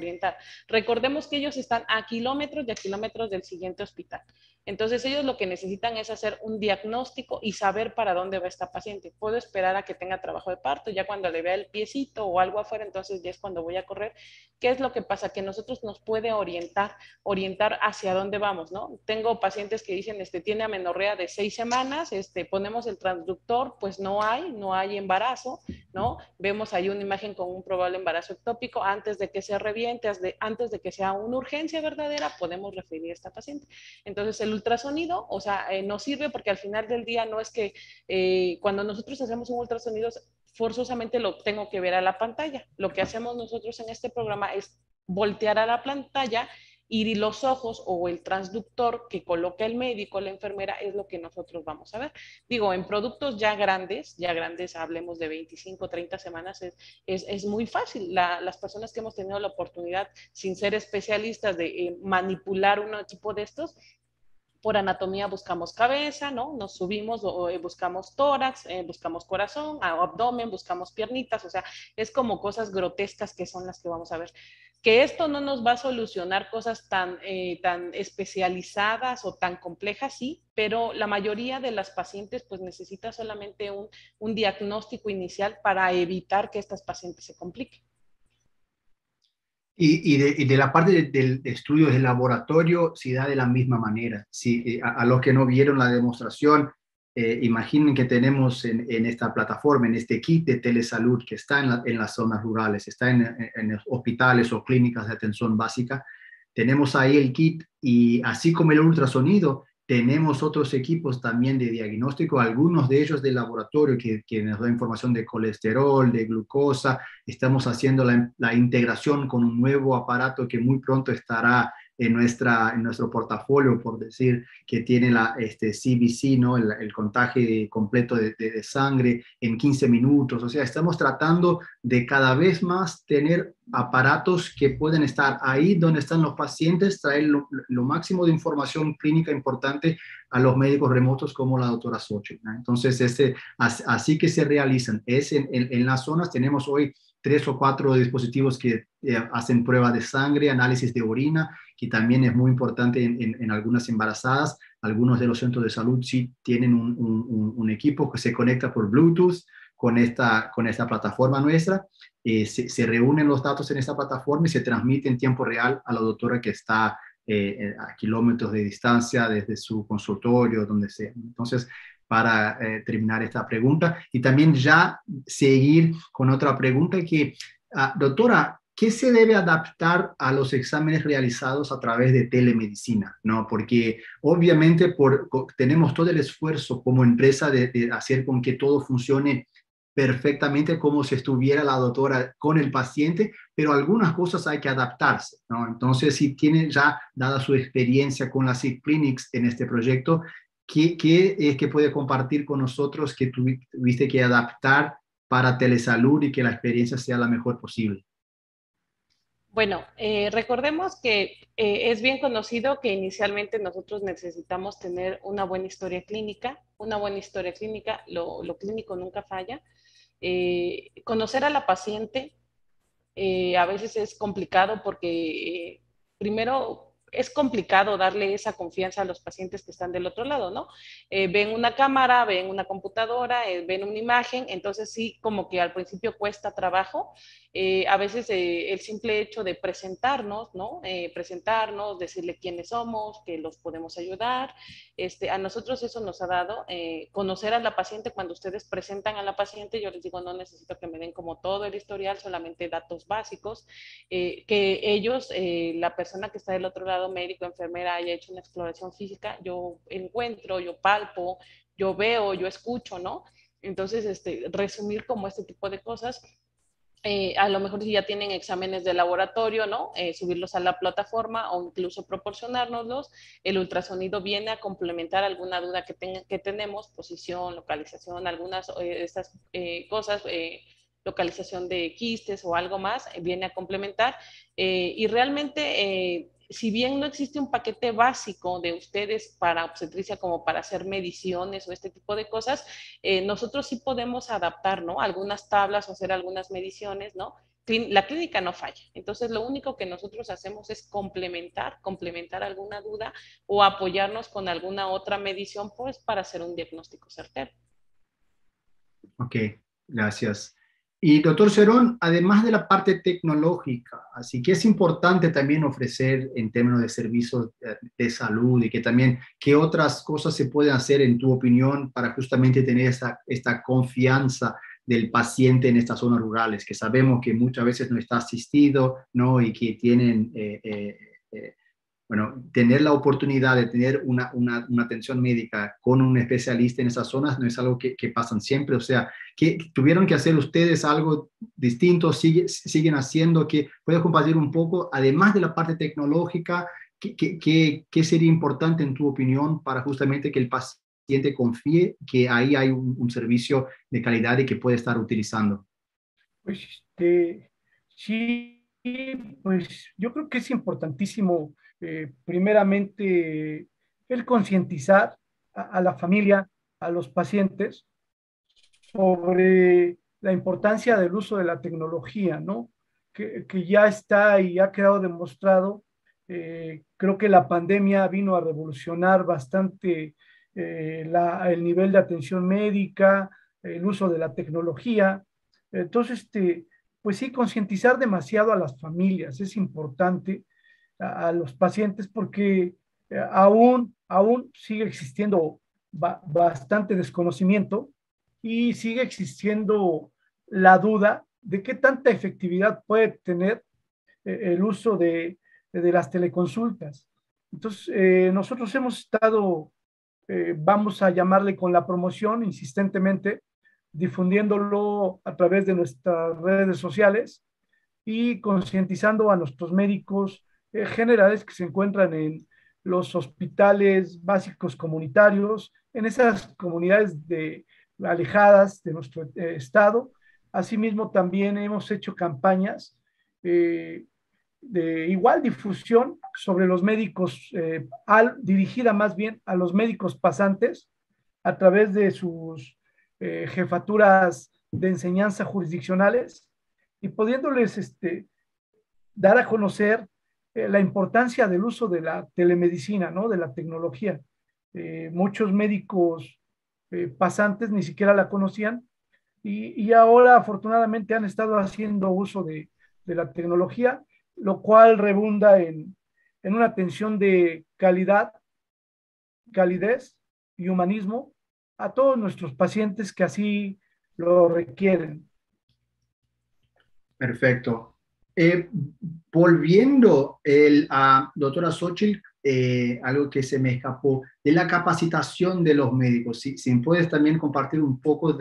orientar. Recordemos que ellos están a kilómetros y a kilómetros del siguiente hospital. Entonces ellos lo que necesitan es hacer un diagnóstico y saber para dónde va esta paciente. Puedo esperar a que tenga trabajo de parto, ya cuando le vea el piecito o algo afuera, entonces ya es cuando voy a correr. ¿Qué es lo que pasa? Que nosotros nos puede orientar hacia dónde vamos, ¿no? Tengo pacientes que dicen, tiene amenorrea de 6 semanas, ponemos el transductor, pues no hay embarazo, ¿no? Vemos ahí una imagen con un probable embarazo ectópico, antes de que se reviente, antes de que sea una urgencia verdadera, podemos referir a esta paciente. Entonces, el ultrasonido, o sea, nos sirve porque al final del día no es que cuando nosotros hacemos un ultrasonido, forzosamente lo tengo que ver a la pantalla. Lo que hacemos nosotros en este programa es voltear a la pantalla y los ojos o el transductor que coloca el médico, la enfermera, es lo que nosotros vamos a ver. Digo, en productos ya grandes, hablemos de 25, 30 semanas, es muy fácil. Las personas que hemos tenido la oportunidad, sin ser especialistas, de manipular un equipo de estos, por anatomía buscamos cabeza, ¿no? Nos subimos, buscamos tórax, buscamos corazón, abdomen, buscamos piernitas, o sea, es como cosas grotescas que son las que vamos a ver. Que esto no nos va a solucionar cosas tan especializadas o tan complejas, sí, pero la mayoría de las pacientes pues necesita solamente un diagnóstico inicial para evitar que estas pacientes se compliquen. Y de la parte del estudio de laboratorio, se da de la misma manera. Si, a los que no vieron la demostración, imaginen que tenemos en esta plataforma, en este kit de telesalud que está en las zonas rurales, está en hospitales o clínicas de atención básica, tenemos ahí el kit y así como el ultrasonido, tenemos otros equipos también de diagnóstico, algunos de ellos de laboratorio que nos da información de colesterol, de glucosa. Estamos haciendo la integración con un nuevo aparato que muy pronto estará en nuestro portafolio, por decir, que tiene CBC, ¿no? El contagio completo de sangre en 15 minutos. O sea, estamos tratando de cada vez más tener aparatos que pueden estar ahí donde están los pacientes, traer lo máximo de información clínica importante a los médicos remotos como la doctora Xochitl, ¿no? Entonces, así que se realizan. En las zonas tenemos hoy 3 o 4 dispositivos que hacen prueba de sangre, análisis de orina, que también es muy importante en algunas embarazadas. Algunos de los centros de salud sí tienen un equipo que se conecta por Bluetooth con esta plataforma nuestra. Se reúnen los datos en esta plataforma y se transmite en tiempo real a la doctora que está a kilómetros de distancia desde su consultorio, donde sea. Entonces, para terminar esta pregunta y también ya seguir con otra pregunta que, doctora, ¿qué se debe adaptar a los exámenes realizados a través de telemedicina? ¿No? Porque obviamente tenemos todo el esfuerzo como empresa de hacer con que todo funcione perfectamente como si estuviera la doctora con el paciente, pero algunas cosas hay que adaptarse, ¿no? Entonces, si tiene ya, dada su experiencia con las clinics en este proyecto, ¿qué es que puede compartir con nosotros que tuviste que adaptar para telesalud y que la experiencia sea la mejor posible? Bueno, recordemos que es bien conocido que inicialmente nosotros necesitamos tener una buena historia clínica. Una buena historia clínica, lo clínico nunca falla. Conocer a la paciente a veces es complicado porque primero es complicado darle esa confianza a los pacientes que están del otro lado, ¿no? Ven una cámara, ven una computadora, ven una imagen, entonces sí, como que al principio cuesta trabajo. A veces el simple hecho de presentarnos, ¿no? Presentarnos, decirle quiénes somos, que los podemos ayudar. A nosotros eso nos ha dado conocer a la paciente. Cuando ustedes presentan a la paciente, yo les digo, no necesito que me den como todo el historial, solamente datos básicos, que ellos, la persona que está del otro lado, médico, enfermera, haya hecho una exploración física, yo encuentro, yo palpo, yo veo, yo escucho, ¿no? Entonces, resumir como este tipo de cosas. A lo mejor si ya tienen exámenes de laboratorio, ¿no? Subirlos a la plataforma o incluso proporcionárnoslos. El ultrasonido viene a complementar alguna duda que tenemos, posición, localización, algunas de estas cosas, localización de quistes o algo más, viene a complementar. Y realmente, si bien no existe un paquete básico de ustedes para obstetricia como para hacer mediciones o este tipo de cosas, nosotros sí podemos adaptar, ¿no? Algunas tablas o hacer algunas mediciones, ¿no? la clínica no falla. Entonces, lo único que nosotros hacemos es complementar alguna duda o apoyarnos con alguna otra medición, pues, para hacer un diagnóstico certero. Ok, gracias. Y doctor Cerón, además de la parte tecnológica, así que es importante también ofrecer en términos de servicios de salud y que también, ¿qué otras cosas se pueden hacer en tu opinión para justamente tener esta confianza del paciente en estas zonas rurales, que sabemos que muchas veces no está asistido, ¿no? Y que tienen bueno, tener la oportunidad de tener una atención médica con un especialista en esas zonas no es algo que pasan siempre, o sea, que tuvieron que hacer ustedes algo distinto, siguen haciendo, que puedes compartir un poco, además de la parte tecnológica, ¿qué sería importante en tu opinión para justamente que el paciente confíe que ahí hay un servicio de calidad y que puede estar utilizando? Pues sí, pues yo creo que es importantísimo, primeramente, el concientizar a la familia, a los pacientes, sobre la importancia del uso de la tecnología, ¿no? Que ya está y ha quedado demostrado. Creo que la pandemia vino a revolucionar bastante el nivel de atención médica, el uso de la tecnología. Entonces, pues sí, concientizar demasiado a las familias es importante, a los pacientes, porque aún sigue existiendo bastante desconocimiento y sigue existiendo la duda de qué tanta efectividad puede tener el uso de las teleconsultas. Entonces, nosotros hemos estado, vamos a llamarle con la promoción, insistentemente, difundiéndolo a través de nuestras redes sociales y concientizando a nuestros médicos generales que se encuentran en los hospitales básicos comunitarios, en esas comunidades alejadas de nuestro estado. Asimismo, también hemos hecho campañas de igual difusión sobre los médicos, dirigida más bien a los médicos pasantes a través de sus jefaturas de enseñanza jurisdiccionales y pudiéndoles dar a conocer la importancia del uso de la telemedicina, ¿no? De la tecnología. Muchos médicos pasantes ni siquiera la conocían y ahora afortunadamente han estado haciendo uso de la tecnología, lo cual redunda en una atención de calidad, calidez y humanismo a todos nuestros pacientes que así lo requieren. Perfecto. Volviendo a doctora Xochitl, algo que se me escapó, de la capacitación de los médicos, si puedes también compartir un poco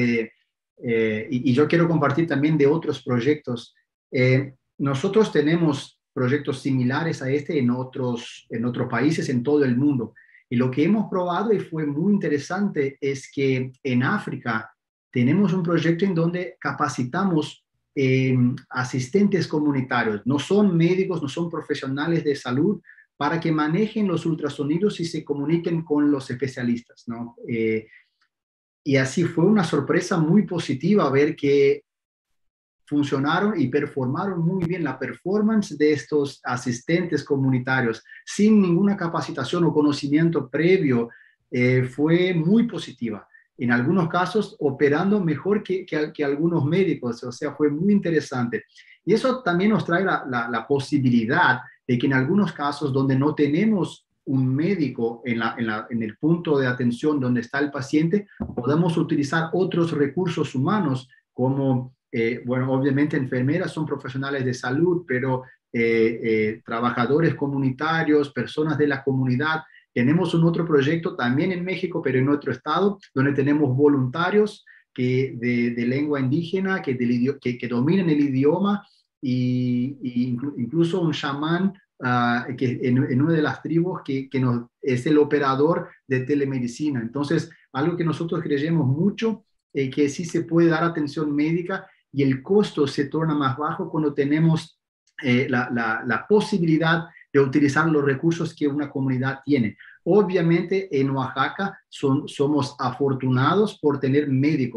y yo quiero compartir también de otros proyectos. Nosotros tenemos proyectos similares a este en otros países en todo el mundo. Y lo que hemos probado y fue muy interesante es que en África tenemos un proyecto en donde capacitamos asistentes comunitarios. No son médicos, no son profesionales de salud, para que manejen los ultrasonidos y se comuniquen con los especialistas, ¿no? Y así fue una sorpresa muy positiva ver que funcionaron y performaron muy bien. La performance de estos asistentes comunitarios sin ninguna capacitación o conocimiento previo fue muy positiva. En algunos casos operando mejor que algunos médicos, o sea, fue muy interesante. Y eso también nos trae la posibilidad de que en algunos casos donde no tenemos un médico en el punto de atención donde está el paciente, podamos utilizar otros recursos humanos como bueno, obviamente enfermeras son profesionales de salud, pero trabajadores comunitarios, personas de la comunidad. Tenemos un otro proyecto también en México, pero en otro estado, donde tenemos voluntarios de lengua indígena que dominan el idioma y incluso un chamán que en una de las tribus que es el operador de telemedicina. Entonces, algo que nosotros creemos mucho, que sí se puede dar atención médica y el costo se torna más bajo cuando tenemos la posibilidad de utilizar los recursos que una comunidad tiene. Obviamente en Oaxaca somos afortunados por tener médicos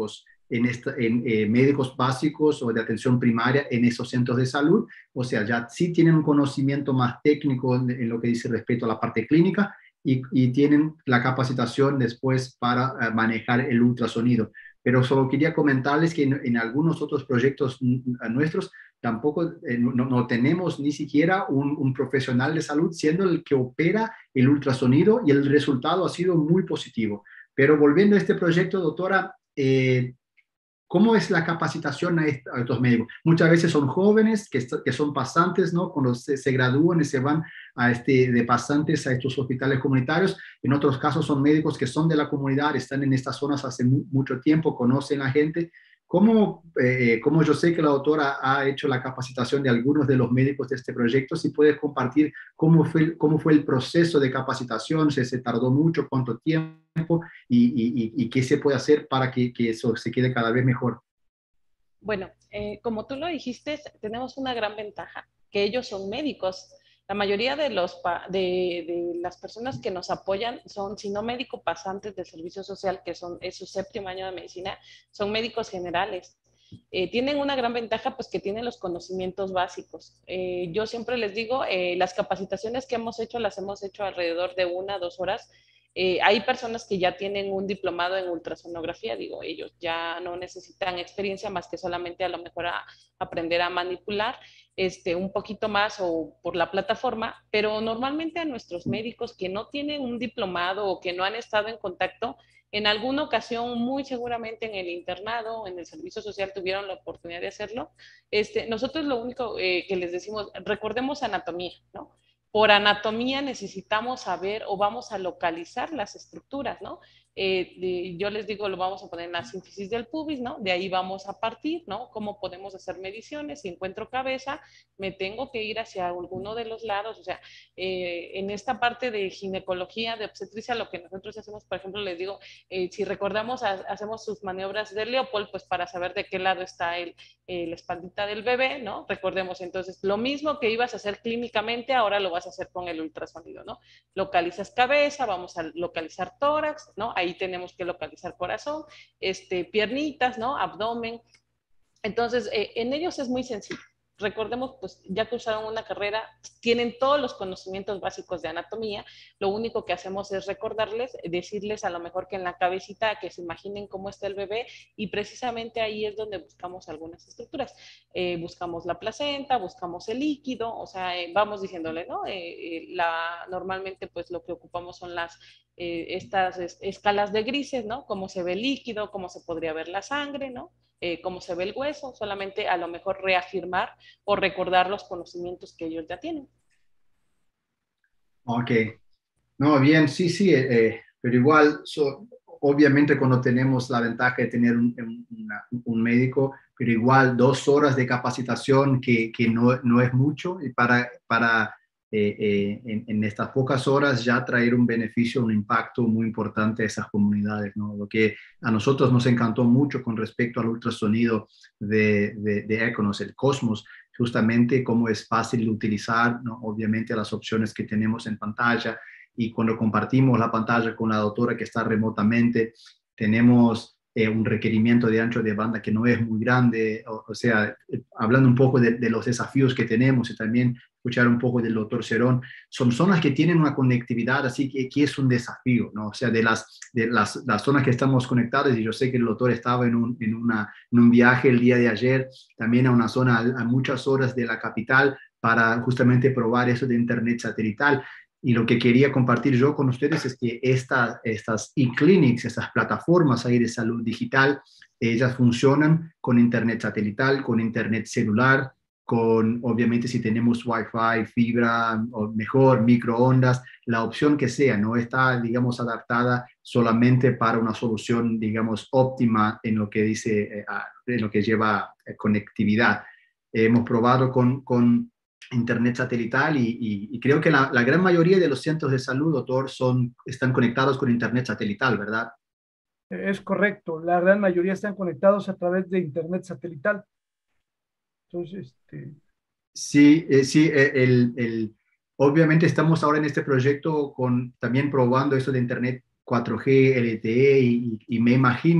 en médicos básicos o de atención primaria en esos centros de salud, o sea, ya sí tienen un conocimiento más técnico en lo que dice respecto a la parte clínica y tienen la capacitación después para manejar el ultrasonido. Pero solo quería comentarles que en algunos otros proyectos nuestros tampoco no tenemos ni siquiera un profesional de salud siendo el que opera el ultrasonido y el resultado ha sido muy positivo. Pero volviendo a este proyecto, doctora, ¿cómo es la capacitación a estos médicos? Muchas veces son jóvenes que son pasantes, ¿no? Cuando se gradúan y se van de pasantes a estos hospitales comunitarios. En otros casos son médicos que son de la comunidad, están en estas zonas hace mucho tiempo, conocen a la gente. ¿Cómo yo sé que la doctora ha hecho la capacitación de algunos de los médicos de este proyecto? Si puedes compartir cómo fue el proceso de capacitación, si se tardó mucho, cuánto tiempo y qué se puede hacer para que eso se quede cada vez mejor. Bueno, como tú lo dijiste, tenemos una gran ventaja, que ellos son médicos. La mayoría de las personas que nos apoyan son, si no médico pasantes de servicio social, que es su séptimo año de medicina, son médicos generales. Tienen una gran ventaja, pues que tienen los conocimientos básicos. Yo siempre les digo, las capacitaciones que hemos hecho, las hemos hecho alrededor de 1 a 2 horas. Hay personas que ya tienen un diplomado en ultrasonografía, digo, ellos ya no necesitan experiencia más que solamente a lo mejor aprender a manipular un poquito más o por la plataforma, pero normalmente a nuestros médicos que no tienen un diplomado o que no han estado en contacto, en alguna ocasión, muy seguramente en el internado, en el servicio social, tuvieron la oportunidad de hacerlo. Nosotros lo único que les decimos, recordemos anatomía, ¿no? Por anatomía necesitamos saber o vamos a localizar las estructuras, ¿no? Yo les digo, lo vamos a poner en la sínfisis del pubis, ¿no? De ahí vamos a partir, ¿no? ¿Cómo podemos hacer mediciones? Si encuentro cabeza, me tengo que ir hacia alguno de los lados, o sea, en esta parte de ginecología, de obstetricia, lo que nosotros hacemos, por ejemplo, les digo, si recordamos, hacemos sus maniobras de Leopold, pues para saber de qué lado está la espaldita del bebé, ¿no? Recordemos, entonces, lo mismo que ibas a hacer clínicamente, ahora lo vas a hacer con el ultrasonido, ¿no? Localizas cabeza, vamos a localizar tórax, ¿no? Ahí tenemos que localizar corazón, piernitas, ¿no? Abdomen. Entonces, en ellos es muy sencillo. Recordemos, pues ya que usaron una carrera, tienen todos los conocimientos básicos de anatomía, lo único que hacemos es recordarles, decirles a lo mejor que en la cabecita, que se imaginen cómo está el bebé, y precisamente ahí es donde buscamos algunas estructuras. Buscamos la placenta, buscamos el líquido, o sea, vamos diciéndole, ¿no? Normalmente, pues lo que ocupamos son estas escalas de grises, ¿no? Cómo se ve el líquido, cómo se podría ver la sangre, ¿no? Cómo se ve el hueso, solamente a lo mejor reafirmar o recordar los conocimientos que ellos ya tienen. Ok, no, bien, sí, pero igual, obviamente cuando tenemos la ventaja de tener un médico, pero igual 2 horas de capacitación que no es mucho y para en estas pocas horas ya traer un beneficio, un impacto muy importante a esas comunidades, ¿no? Lo que a nosotros nos encantó mucho con respecto al ultrasonido de Econos, el Cosmos, justamente cómo es fácil de utilizar, ¿no? Obviamente las opciones que tenemos en pantalla, y cuando compartimos la pantalla con la doctora que está remotamente, tenemos un requerimiento de ancho de banda que no es muy grande, o sea, hablando un poco de los desafíos que tenemos y también escuchar un poco del doctor Cerón, son zonas que tienen una conectividad, así que es un desafío, ¿no? O sea, de las zonas que estamos conectadas, y yo sé que el doctor estaba en un viaje el día de ayer, también a una zona a muchas horas de la capital, para justamente probar eso de internet satelital. Y lo que quería compartir yo con ustedes es que estas e-clinics, estas plataformas ahí de salud digital, ellas funcionan con internet satelital, con internet celular, con, obviamente, si tenemos Wi-Fi, fibra, o mejor, microondas, la opción que sea, no está, digamos, adaptada solamente para una solución, digamos, óptima en lo que dice, en lo que lleva conectividad. Hemos probado con internet satelital y creo que la gran mayoría de los centros de salud, doctor, están conectados con internet satelital, ¿verdad? Es correcto, la gran mayoría están conectados a través de internet satelital. Entonces, Sí, sí, obviamente estamos ahora en este proyecto también probando eso de internet 4G, LTE y me imagino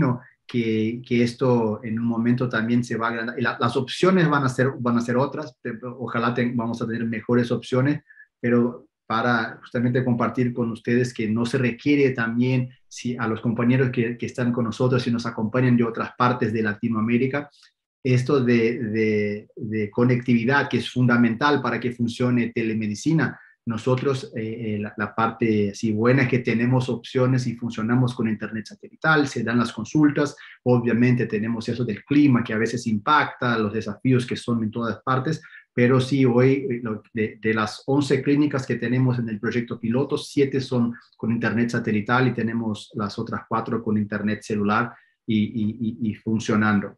que esto en un momento también se va a agrandar. Las opciones van a ser otras, ojalá vamos a tener mejores opciones, pero para justamente compartir con ustedes que no se requiere también, si a los compañeros que están con nosotros y nos acompañan de otras partes de Latinoamérica, esto de conectividad que es fundamental para que funcione telemedicina. Nosotros, la parte así buena es que tenemos opciones y funcionamos con internet satelital, se dan las consultas, obviamente tenemos eso del clima que a veces impacta, los desafíos que son en todas partes, pero sí, hoy de las 11 clínicas que tenemos en el proyecto piloto, 7 son con internet satelital y tenemos las otras 4 con internet celular y funcionando.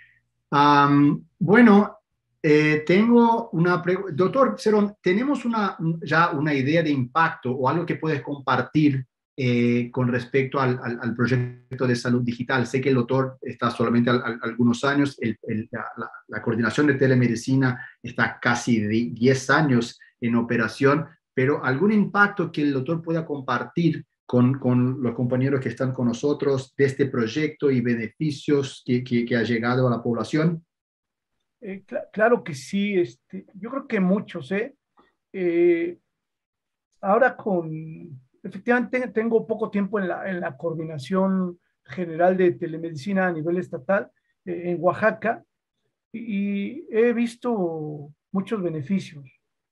Bueno, tengo una pregunta. Doctor Cerón, ¿tenemos ya una idea de impacto o algo que puedes compartir con respecto al proyecto de salud digital? Sé que el doctor está solamente algunos años, la coordinación de telemedicina está casi 10 años en operación, pero ¿algún impacto que el doctor pueda compartir con los compañeros que están con nosotros de este proyecto y beneficios que ha llegado a la población? Claro que sí, yo creo que muchos, ¿eh? Eh, Ahora efectivamente tengo poco tiempo en la coordinación general de telemedicina a nivel estatal en Oaxaca y he visto muchos beneficios.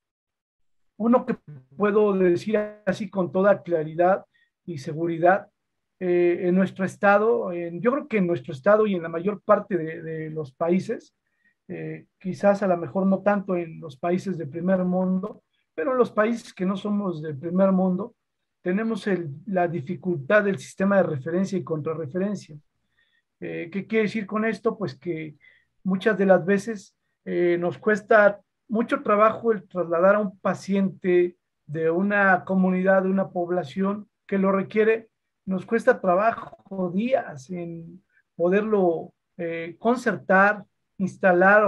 Uno que puedo decir así con toda claridad y seguridad, en nuestro estado, yo creo que en nuestro estado y en la mayor parte de los países, quizás a lo mejor no tanto en los países de primer mundo, pero en los países que no somos de primer mundo, tenemos la dificultad del sistema de referencia y contrarreferencia. ¿Qué quiere decir con esto? Pues que muchas de las veces nos cuesta mucho trabajo el trasladar a un paciente de una comunidad, de una población que lo requiere, nos cuesta trabajo, días en poderlo concertar, instalar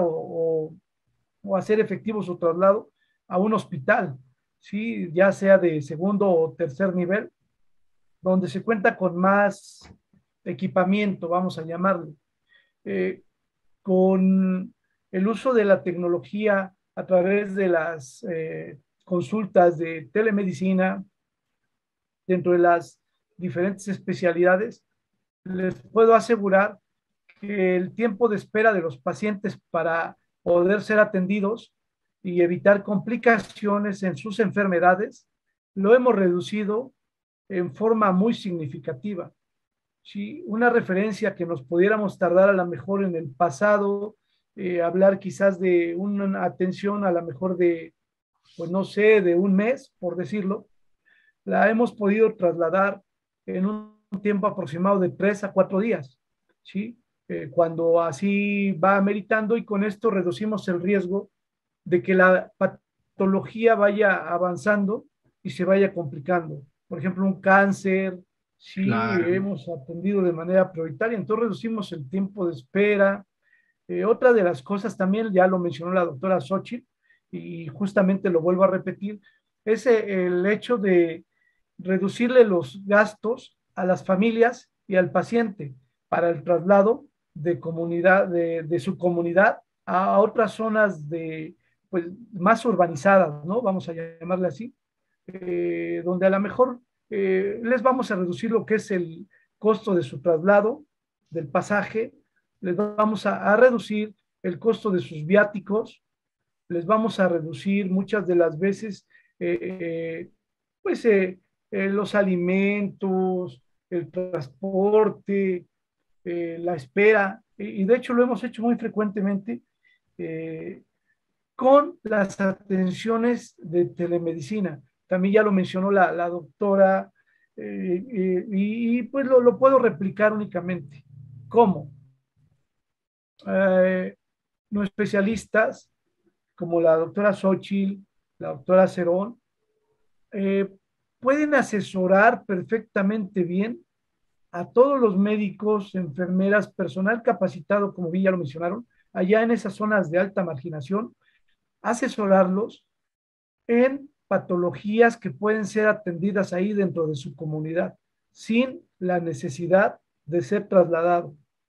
o hacer efectivo su traslado a un hospital, ¿sí? Ya sea de segundo o tercer nivel, donde se cuenta con más equipamiento, vamos a llamarlo, eh, con el uso de la tecnología a través de las consultas de telemedicina dentro de las diferentes especialidades, les puedo asegurar que el tiempo de espera de los pacientes para poder ser atendidos y evitar complicaciones en sus enfermedades lo hemos reducido en forma muy significativa. ¿Sí? Una referencia que nos pudiéramos tardar a lo mejor en el pasado, hablar quizás de una atención a lo mejor de, pues no sé, de un mes, por decirlo, la hemos podido trasladar en un tiempo aproximado de 3 a 4 días, ¿sí? Cuando así va ameritando y con esto reducimos el riesgo de que la patología vaya avanzando y se vaya complicando. Por ejemplo, un cáncer, sí Claro. hemos atendido de manera prioritaria, entonces reducimos el tiempo de espera. Otra de las cosas también, ya lo mencionó la doctora Xochitl, y justamente lo vuelvo a repetir, es el hecho de reducirle los gastos a las familias y al paciente para el traslado de comunidad, de su comunidad a otras zonas pues, más urbanizadas, ¿no? Vamos a llamarle así, donde a lo mejor les vamos a reducir lo que es el costo de su traslado, del pasaje, les vamos a reducir el costo de sus viáticos, les vamos a reducir muchas de las veces, pues, los alimentos, el transporte, la espera, y de hecho lo hemos hecho muy frecuentemente eh, con las atenciones de telemedicina. También ya lo mencionó la doctora, y pues lo puedo replicar únicamente. ¿Cómo? No especialistas como la doctora Xochitl, la doctora Cerón, eh, pueden asesorar perfectamente bien a todos los médicos, enfermeras, personal capacitado, como bien ya lo mencionaron, allá en esas zonas de alta marginación, asesorarlos en patologías que pueden ser atendidas ahí dentro de su comunidad, sin la necesidad de ser trasladado.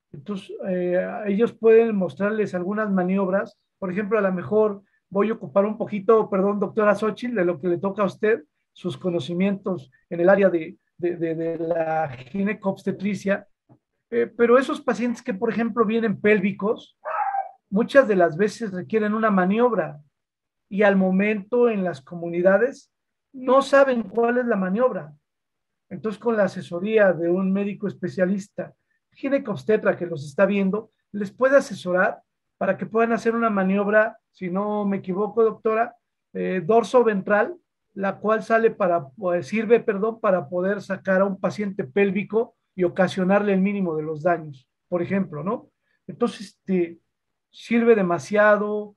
Entonces, ellos pueden mostrarles algunas maniobras. Por ejemplo, a lo mejor voy a ocupar un poquito, perdón, doctora Xochitl, de lo que le toca a usted, sus conocimientos en el área de la ginecobstetricia. Pero esos pacientes que, por ejemplo, vienen pélvicos, muchas de las veces requieren una maniobra y al momento en las comunidades no saben cuál es la maniobra. Entonces, con la asesoría de un médico especialista, ginecobstetra que los está viendo, les puede asesorar para que puedan hacer una maniobra, si no me equivoco, doctora, dorso ventral, la cual sirve, perdón, para poder sacar a un paciente pélvico y ocasionarle el mínimo de los daños, por ejemplo, ¿no? Entonces, sirve demasiado.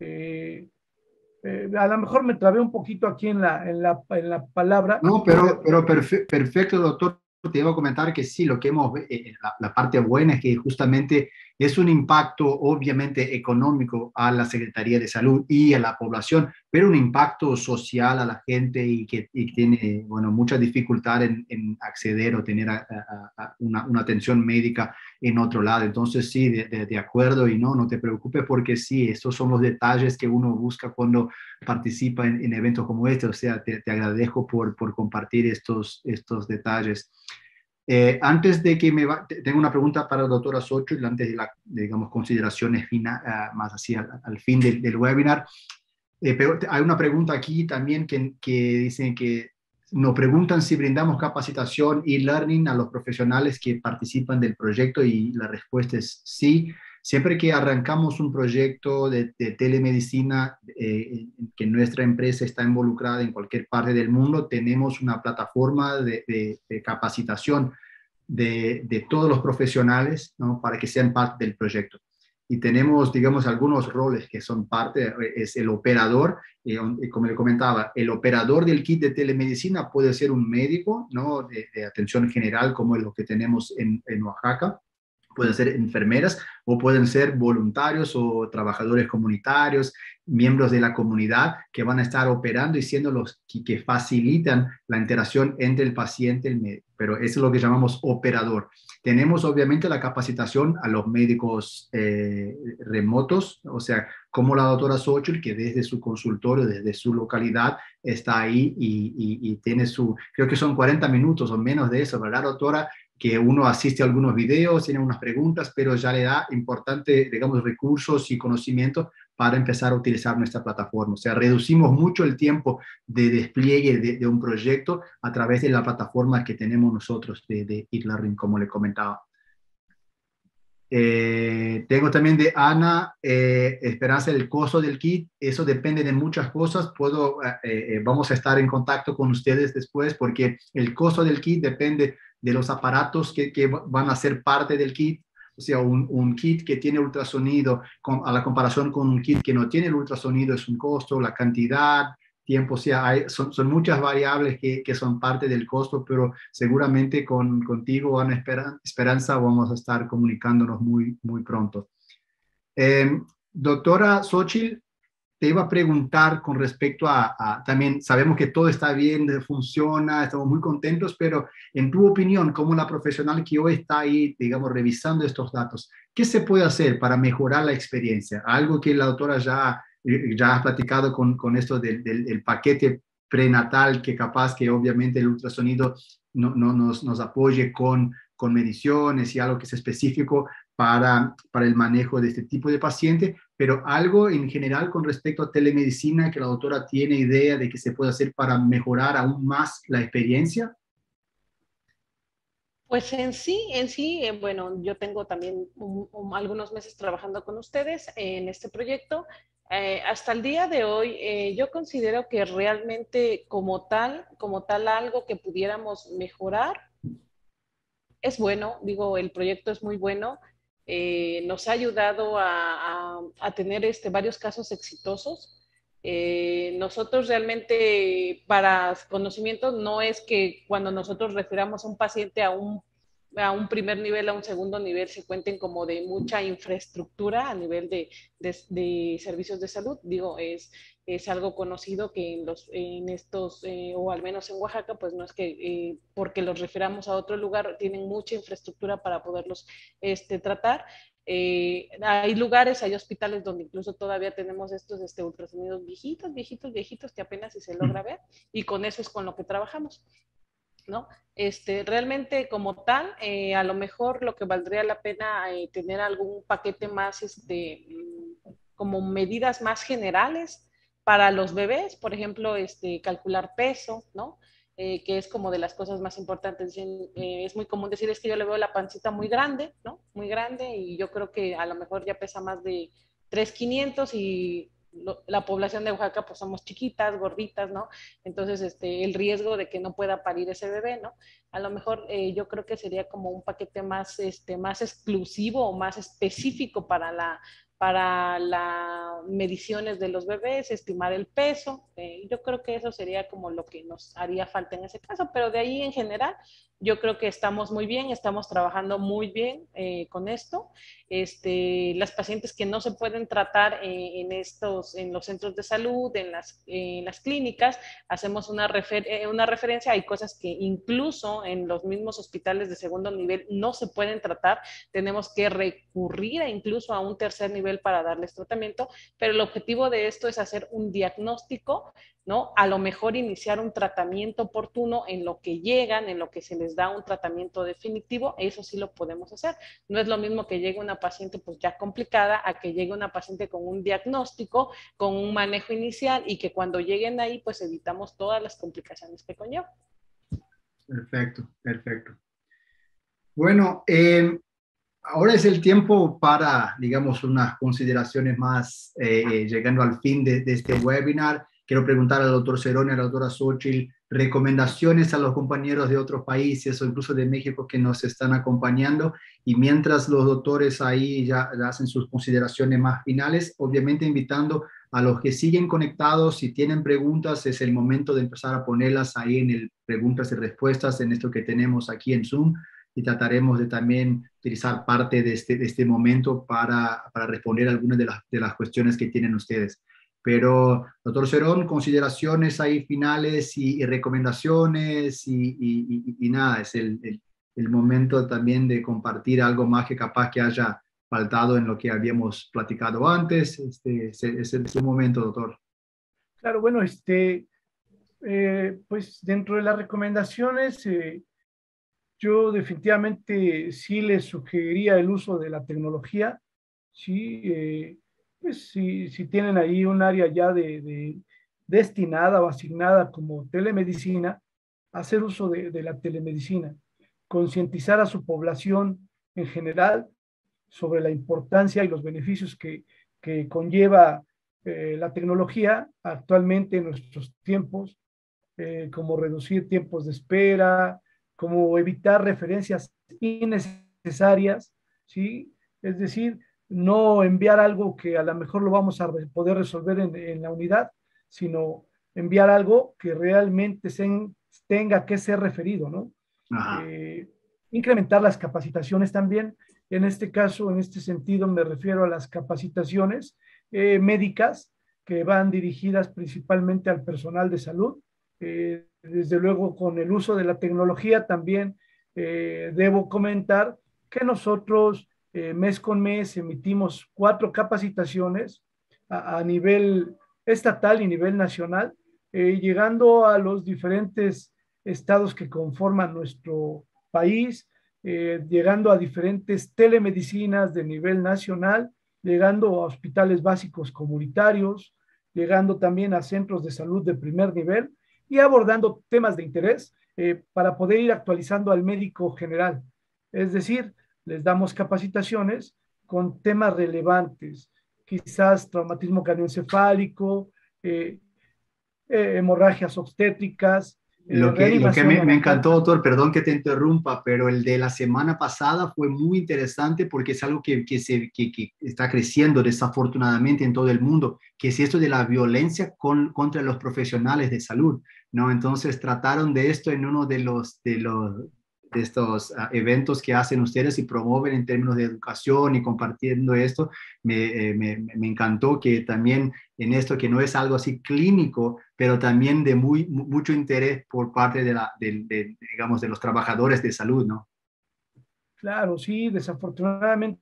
A lo mejor me trabé un poquito aquí en la palabra. No, perfecto, doctor. Te iba a comentar que sí, lo que la parte buena es que justamente es un impacto obviamente económico a la Secretaría de Salud y a la población, pero un impacto social a la gente y tiene, bueno, mucha dificultad en acceder o tener una atención médica en otro lado. Entonces sí, de acuerdo y no te preocupes porque sí, estos son los detalles que uno busca cuando participa en eventos como este. O sea, te agradezco por compartir estos detalles. Antes de que tengo una pregunta para la doctora Socho, antes de digamos, consideraciones más así al fin del webinar. Pero hay una pregunta aquí también que dicen que nos preguntan si brindamos capacitación y learning a los profesionales que participan del proyecto y la respuesta es sí. Siempre que arrancamos un proyecto de telemedicina, que nuestra empresa está involucrada en cualquier parte del mundo, tenemos una plataforma de capacitación de todos los profesionales, ¿no? Para que sean parte del proyecto. Y tenemos, digamos, algunos roles que son parte, es el operador, como le comentaba, el operador del kit de telemedicina puede ser un médico, ¿no? De atención general, como es lo que tenemos en Oaxaca. Pueden ser enfermeras o pueden ser voluntarios o trabajadores comunitarios, miembros de la comunidad que van a estar operando y siendo los que facilitan la interacción entre el paciente y el médico. Pero eso es lo que llamamos operador. Tenemos obviamente la capacitación a los médicos remotos, o sea, como la doctora Xochitl, que desde su consultorio, desde su localidad, está ahí y tiene creo que son 40 minutos o menos de eso, ¿verdad, doctora? Que uno asiste a algunos videos, tiene unas preguntas, pero ya le da importantes, digamos, recursos y conocimientos para empezar a utilizar nuestra plataforma. O sea, reducimos mucho el tiempo de despliegue de un proyecto a través de la plataforma que tenemos nosotros de eLearning, como le comentaba. Tengo también de Ana, Esperanza, el costo del kit. Eso depende de muchas cosas. Vamos a estar en contacto con ustedes después porque el costo del kit depende de los aparatos que van a ser parte del kit. O sea, un kit que tiene ultrasonido a la comparación con un kit que no tiene el ultrasonido es un costo, la cantidad, tiempo. O sea, son muchas variables que son parte del costo, pero seguramente contigo, Ana Esperanza, vamos a estar comunicándonos muy, muy pronto. Doctora Xochitl, te iba a preguntar con respecto también sabemos que todo está bien, funciona, estamos muy contentos, pero en tu opinión, como la profesional que hoy está ahí, digamos, revisando estos datos, ¿qué se puede hacer para mejorar la experiencia? Algo que la doctora ya ha platicado con esto del paquete prenatal, que capaz que obviamente el ultrasonido nos apoye con mediciones y algo que es específico para el manejo de este tipo de paciente, pero algo en general con respecto a telemedicina que la doctora tiene idea de que se puede hacer para mejorar aún más la experiencia. Pues en sí, bueno, yo tengo también algunos meses trabajando con ustedes en este proyecto. Hasta el día de hoy, yo considero que realmente como tal algo que pudiéramos mejorar es bueno, digo, el proyecto es muy bueno. Nos ha ayudado a tener varios casos exitosos. Nosotros realmente, para conocimiento, no es que cuando nosotros refiramos a un paciente a un primer nivel, a un segundo nivel, se cuenten como de mucha infraestructura a nivel de servicios de salud. Digo, es algo conocido que en estos, o al menos en Oaxaca, pues no es que porque los refiramos a otro lugar, tienen mucha infraestructura para poderlos tratar. Hay lugares, hay hospitales donde incluso todavía tenemos estos ultrasonidos viejitos, viejitos, viejitos, que apenas si se logra ver, y con eso es con lo que trabajamos, ¿no? Realmente como tal, a lo mejor lo que valdría la pena tener algún paquete más, como medidas más generales para los bebés, por ejemplo, calcular peso, ¿no? Que es como de las cosas más importantes. Es muy común decir, es que yo le veo la pancita muy grande, ¿no? Muy grande, y yo creo que a lo mejor ya pesa más de 3,500 y la población de Oaxaca pues somos chiquitas, gorditas, ¿no? Entonces, el riesgo de que no pueda parir ese bebé, ¿no? A lo mejor yo creo que sería como un paquete más, más exclusivo o más específico para las mediciones de los bebés, estimar el peso. Yo creo que eso sería como lo que nos haría falta en ese caso, pero de ahí en general yo creo que estamos muy bien, estamos trabajando muy bien con esto. Las pacientes que no se pueden tratar en los centros de salud, en las clínicas, hacemos una referencia. Hay cosas que incluso en los mismos hospitales de segundo nivel no se pueden tratar, tenemos que recurrir incluso a un tercer nivel para darles tratamiento, pero el objetivo de esto es hacer un diagnóstico, ¿no? A lo mejor iniciar un tratamiento oportuno en lo que llegan, en lo que se les da un tratamiento definitivo, eso sí lo podemos hacer. No es lo mismo que llegue una paciente pues ya complicada a que llegue una paciente con un diagnóstico, con un manejo inicial, y que cuando lleguen ahí pues evitamos todas las complicaciones que conlleva. Perfecto, perfecto. Bueno, ahora es el tiempo para, digamos, unas consideraciones más, llegando al fin de este webinar. Quiero preguntar al doctor Cerón y a la doctora Xochitl recomendaciones a los compañeros de otros países o incluso de México que nos están acompañando. Y mientras los doctores ahí ya hacen sus consideraciones más finales, obviamente invitando a los que siguen conectados, si tienen preguntas, es el momento de empezar a ponerlas ahí en el preguntas y respuestas en esto que tenemos aquí en Zoom, y trataremos de también utilizar parte de este momento para responder algunas de las cuestiones que tienen ustedes. Pero, doctor Cerón, consideraciones ahí finales y recomendaciones y nada, es el momento también de compartir algo más que capaz que haya faltado en lo que habíamos platicado antes. Es el momento, doctor. Claro, bueno, pues dentro de las recomendaciones, yo definitivamente sí les sugeriría el uso de la tecnología, sí, pues si tienen ahí un área ya destinada o asignada como telemedicina, hacer uso de la telemedicina, concientizar a su población en general sobre la importancia y los beneficios que conlleva la tecnología actualmente en nuestros tiempos, como reducir tiempos de espera, como evitar referencias innecesarias, ¿sí? Es decir, no enviar algo que a lo mejor lo vamos a poder resolver en la unidad, sino enviar algo que realmente tenga que ser referido, ¿no? Incrementar las capacitaciones también. En este caso, en este sentido, me refiero a las capacitaciones médicas que van dirigidas principalmente al personal de salud. Desde luego, con el uso de la tecnología también debo comentar que nosotros mes con mes emitimos 4 capacitaciones a nivel estatal y nivel nacional, llegando a los diferentes estados que conforman nuestro país, llegando a diferentes telemedicinas de nivel nacional, llegando a hospitales básicos comunitarios, llegando también a centros de salud de primer nivel y abordando temas de interés para poder ir actualizando al médico general. Es decir, les damos capacitaciones con temas relevantes, quizás traumatismo cranioencefálico, hemorragias obstétricas, Lo que reanimación me neonatal. encantó, doctor, perdón que te interrumpa, pero el de la semana pasada fue muy interesante porque es algo que está creciendo desafortunadamente en todo el mundo, que es esto de la violencia contra los profesionales de salud, ¿no? Entonces trataron de esto en uno estos eventos que hacen ustedes y promueven en términos de educación y compartiendo esto. Me encantó que también en esto que no es algo así clínico, pero también de mucho interés por parte digamos, de los trabajadores de salud, ¿no? Claro, sí, desafortunadamente,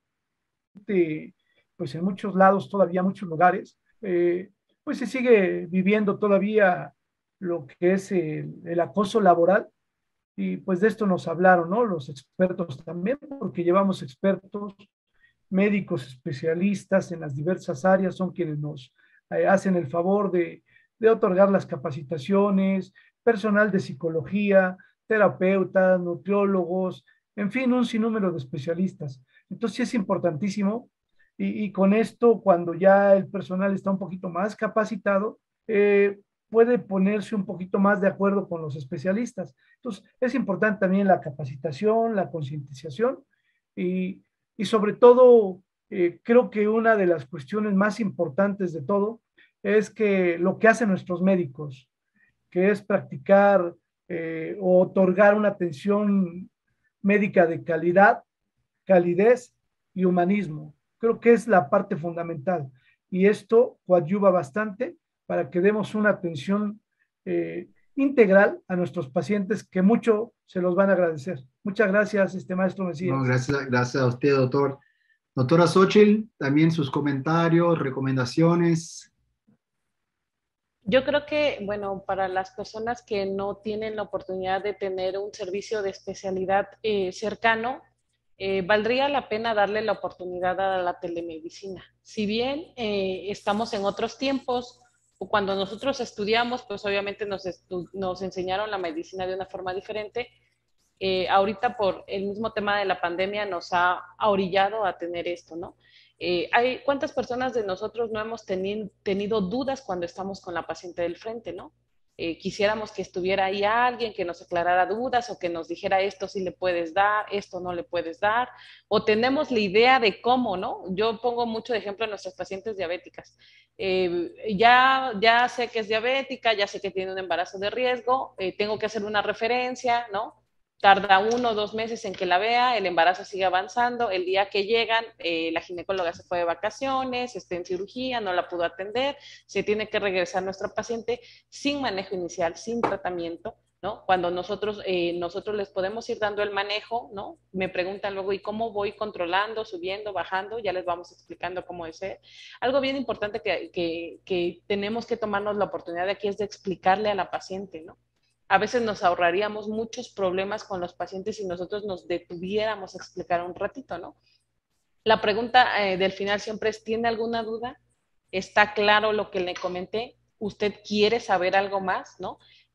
pues en muchos lados, todavía muchos lugares, pues se sigue viviendo todavía lo que es el acoso laboral. Y pues de esto nos hablaron, ¿no? Los expertos también, porque llevamos expertos, médicos especialistas en las diversas áreas, son quienes nos hacen el favor de otorgar las capacitaciones, personal de psicología, terapeutas, nutriólogos, en fin, un sinnúmero de especialistas. Entonces sí es importantísimo y con esto, cuando ya el personal está un poquito más capacitado, puede ponerse un poquito más de acuerdo con los especialistas. Entonces, es importante también la capacitación, la concientización y, y sobre todo, creo que una de las cuestiones más importantes de todo es que lo que hacen nuestros médicos, que es practicar o otorgar una atención médica de calidad, calidez y humanismo. Creo que es la parte fundamental y esto coadyuva bastante para que demos una atención integral a nuestros pacientes que mucho se los van a agradecer. Muchas gracias, maestro No, Mesías. gracias a usted, doctor. Doctora Xochitl, también sus comentarios, recomendaciones. Yo creo que, bueno, para las personas que no tienen la oportunidad de tener un servicio de especialidad cercano, valdría la pena darle la oportunidad a la telemedicina. Si bien estamos en otros tiempos, o cuando nosotros estudiamos, pues obviamente nos enseñaron la medicina de una forma diferente. Ahorita por el mismo tema de la pandemia nos ha orillado a tener esto, ¿no? ¿Cuántas personas de nosotros no hemos tenido dudas cuando estamos con la paciente del frente, ¿no? Quisiéramos que estuviera ahí alguien que nos aclarara dudas o que nos dijera esto sí le puedes dar, esto no le puedes dar, o tenemos la idea de cómo, ¿no? Yo pongo mucho de ejemplo a nuestras pacientes diabéticas. Ya sé que es diabética, ya sé que tiene un embarazo de riesgo, tengo que hacer una referencia, ¿no? Tarda 1 o 2 meses en que la vea, el embarazo sigue avanzando, el día que llegan, la ginecóloga se fue de vacaciones, está en cirugía, no la pudo atender, se tiene que regresar nuestra paciente sin manejo inicial, sin tratamiento, ¿no? Cuando nosotros les podemos ir dando el manejo, ¿no? Me preguntan luego, ¿y cómo voy controlando, subiendo, bajando? Ya les vamos explicando cómo es. Algo bien importante que tenemos que tomarnos la oportunidad de aquí es de explicarle a la paciente, ¿no? A veces nos ahorraríamos muchos problemas con los pacientes si nosotros nos detuviéramos a explicar un ratito, ¿no? La pregunta del final siempre es, ¿tiene alguna duda? ¿Está claro lo que le comenté? ¿Usted quiere saber algo más? ¿No?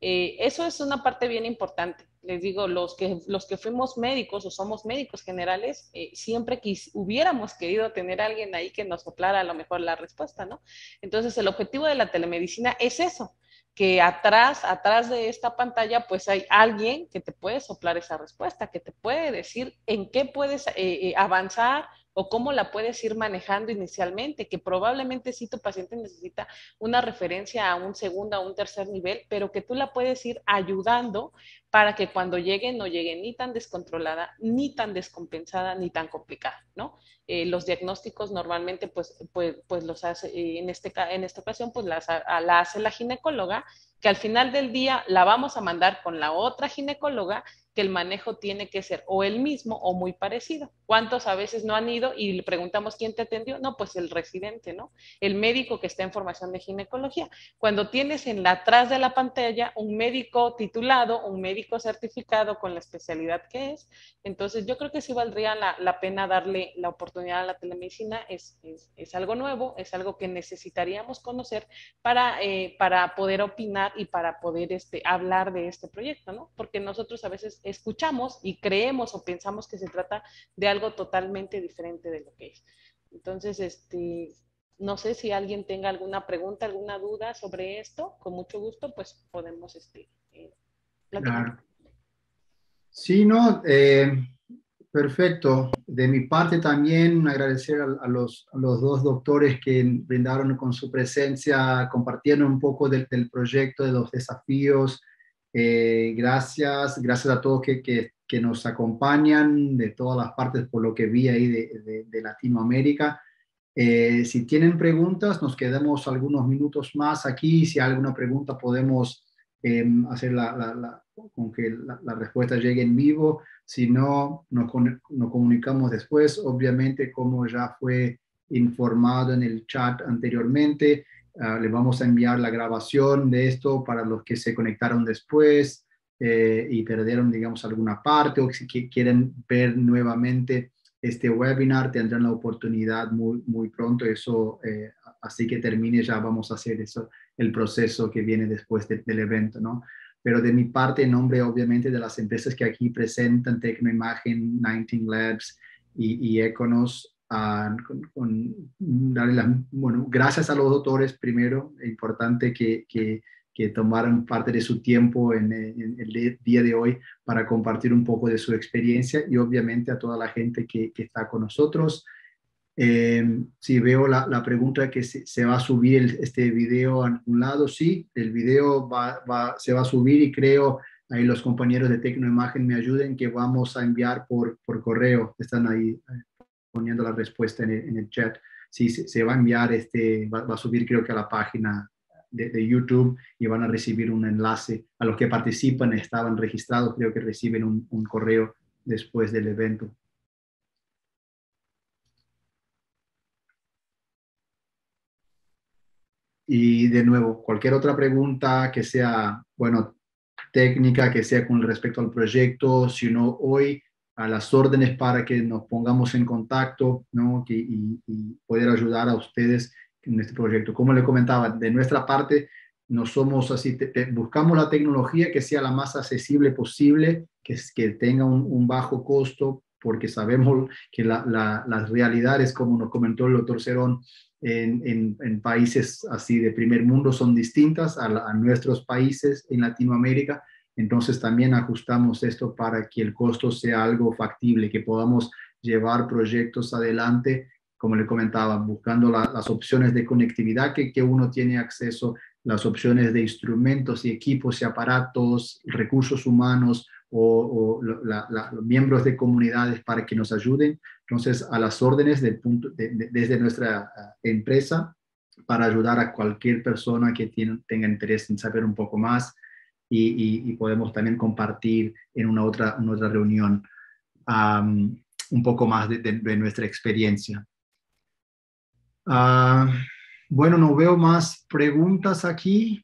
Eso es una parte bien importante. Les digo, los que fuimos médicos o somos médicos generales, siempre hubiéramos querido tener a alguien ahí que nos soplara a lo mejor la respuesta, ¿no? Entonces, el objetivo de la telemedicina es eso, que atrás de esta pantalla, pues hay alguien que te puede soplar esa respuesta, que te puede decir en qué puedes avanzar o cómo la puedes ir manejando inicialmente, que probablemente sí tu paciente necesita una referencia a un segundo, a un tercer nivel, pero que tú la puedes ir ayudando para que cuando llegue no llegue ni tan descontrolada, ni tan descompensada, ni tan complicada, ¿no? Los diagnósticos normalmente pues los hace, en esta ocasión pues la hace la ginecóloga, que al final del día la vamos a mandar con la otra ginecóloga, que el manejo tiene que ser o el mismo o muy parecido. ¿Cuántos a veces no han ido y le preguntamos quién te atendió? No, pues el residente, ¿no? El médico que está en formación de ginecología. Cuando tienes atrás de la pantalla un médico titulado, un médico certificado con la especialidad que es, entonces yo creo que sí valdría la pena darle la oportunidad a la telemedicina. Es algo nuevo, es algo que necesitaríamos conocer para poder opinar y para poder hablar de este proyecto, ¿no? Porque nosotros a veces escuchamos y creemos o pensamos que se trata de algo totalmente diferente de lo que es. Entonces, no sé si alguien tenga alguna pregunta, alguna duda sobre esto, con mucho gusto, pues podemos platicar. Claro. Sí, no, perfecto. De mi parte también agradecer a los dos doctores que brindaron con su presencia, compartiendo un poco del proyecto, de los desafíos. Gracias a todos que que nos acompañan de todas las partes, por lo que vi ahí de Latinoamérica. Si tienen preguntas, nos quedamos algunos minutos más aquí. Si hay alguna pregunta, podemos hacer con que la respuesta llegue en vivo. Si no, nos comunicamos después. Obviamente, como ya fue informado en el chat anteriormente, le vamos a enviar la grabación de esto para los que se conectaron después y perdieron, digamos, alguna parte, o si quieren ver nuevamente este webinar, tendrán la oportunidad muy pronto. Eso, así que termine, ya vamos a hacer eso, el proceso que viene después del evento, ¿no? Pero de mi parte, en nombre obviamente de las empresas que aquí presentan, Tecnoimagen, 19 Labs y Econos, bueno, gracias a los doctores primero, es importante que tomaran parte de su tiempo en el día de hoy para compartir un poco de su experiencia, y obviamente a toda la gente que está con nosotros. Si veo la pregunta que se va a subir este video a un lado, sí, el video se va a subir, y creo ahí los compañeros de Tecnoimagen me ayuden, que vamos a enviar por correo. Están ahí poniendo la respuesta en el chat. Sí, se va a enviar, va a subir creo que a la página de YouTube, y van a recibir un enlace. A los que participan, estaban registrados, creo que reciben un correo después del evento. Y de nuevo, cualquier otra pregunta que sea, bueno, técnica, que sea con respecto al proyecto, si no, hoy a las órdenes para que nos pongamos en contacto, ¿no? Y poder ayudar a ustedes en este proyecto. Como le comentaba, de nuestra parte, no somos así, buscamos la tecnología que sea la más accesible posible, que tenga un bajo costo, porque sabemos que las realidades, como nos comentó el doctor Cerón, en países así de primer mundo son distintas a nuestros países en Latinoamérica. Entonces también ajustamos esto para que el costo sea algo factible, que podamos llevar proyectos adelante, como le comentaba, buscando las opciones de conectividad que uno tiene acceso, las opciones de instrumentos y equipos y aparatos, recursos humanos o los miembros de comunidades para que nos ayuden. Entonces, a las órdenes desde nuestra empresa, para ayudar a cualquier persona que tenga interés en saber un poco más, y podemos también compartir en una otra reunión un poco más de nuestra experiencia. Bueno, no veo más preguntas aquí.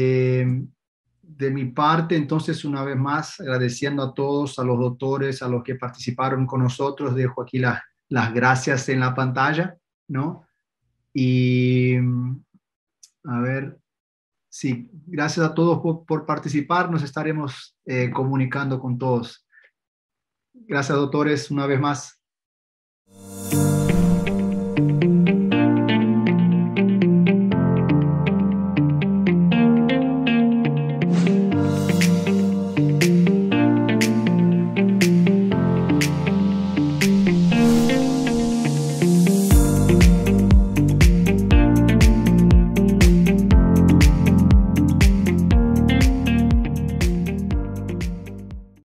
De mi parte, entonces, una vez más, agradeciendo a todos, a los doctores, a los que participaron con nosotros, dejo aquí las gracias en la pantalla, ¿no? Y a ver, sí, gracias a todos por participar, nos estaremos comunicando con todos. Gracias, doctores, una vez más.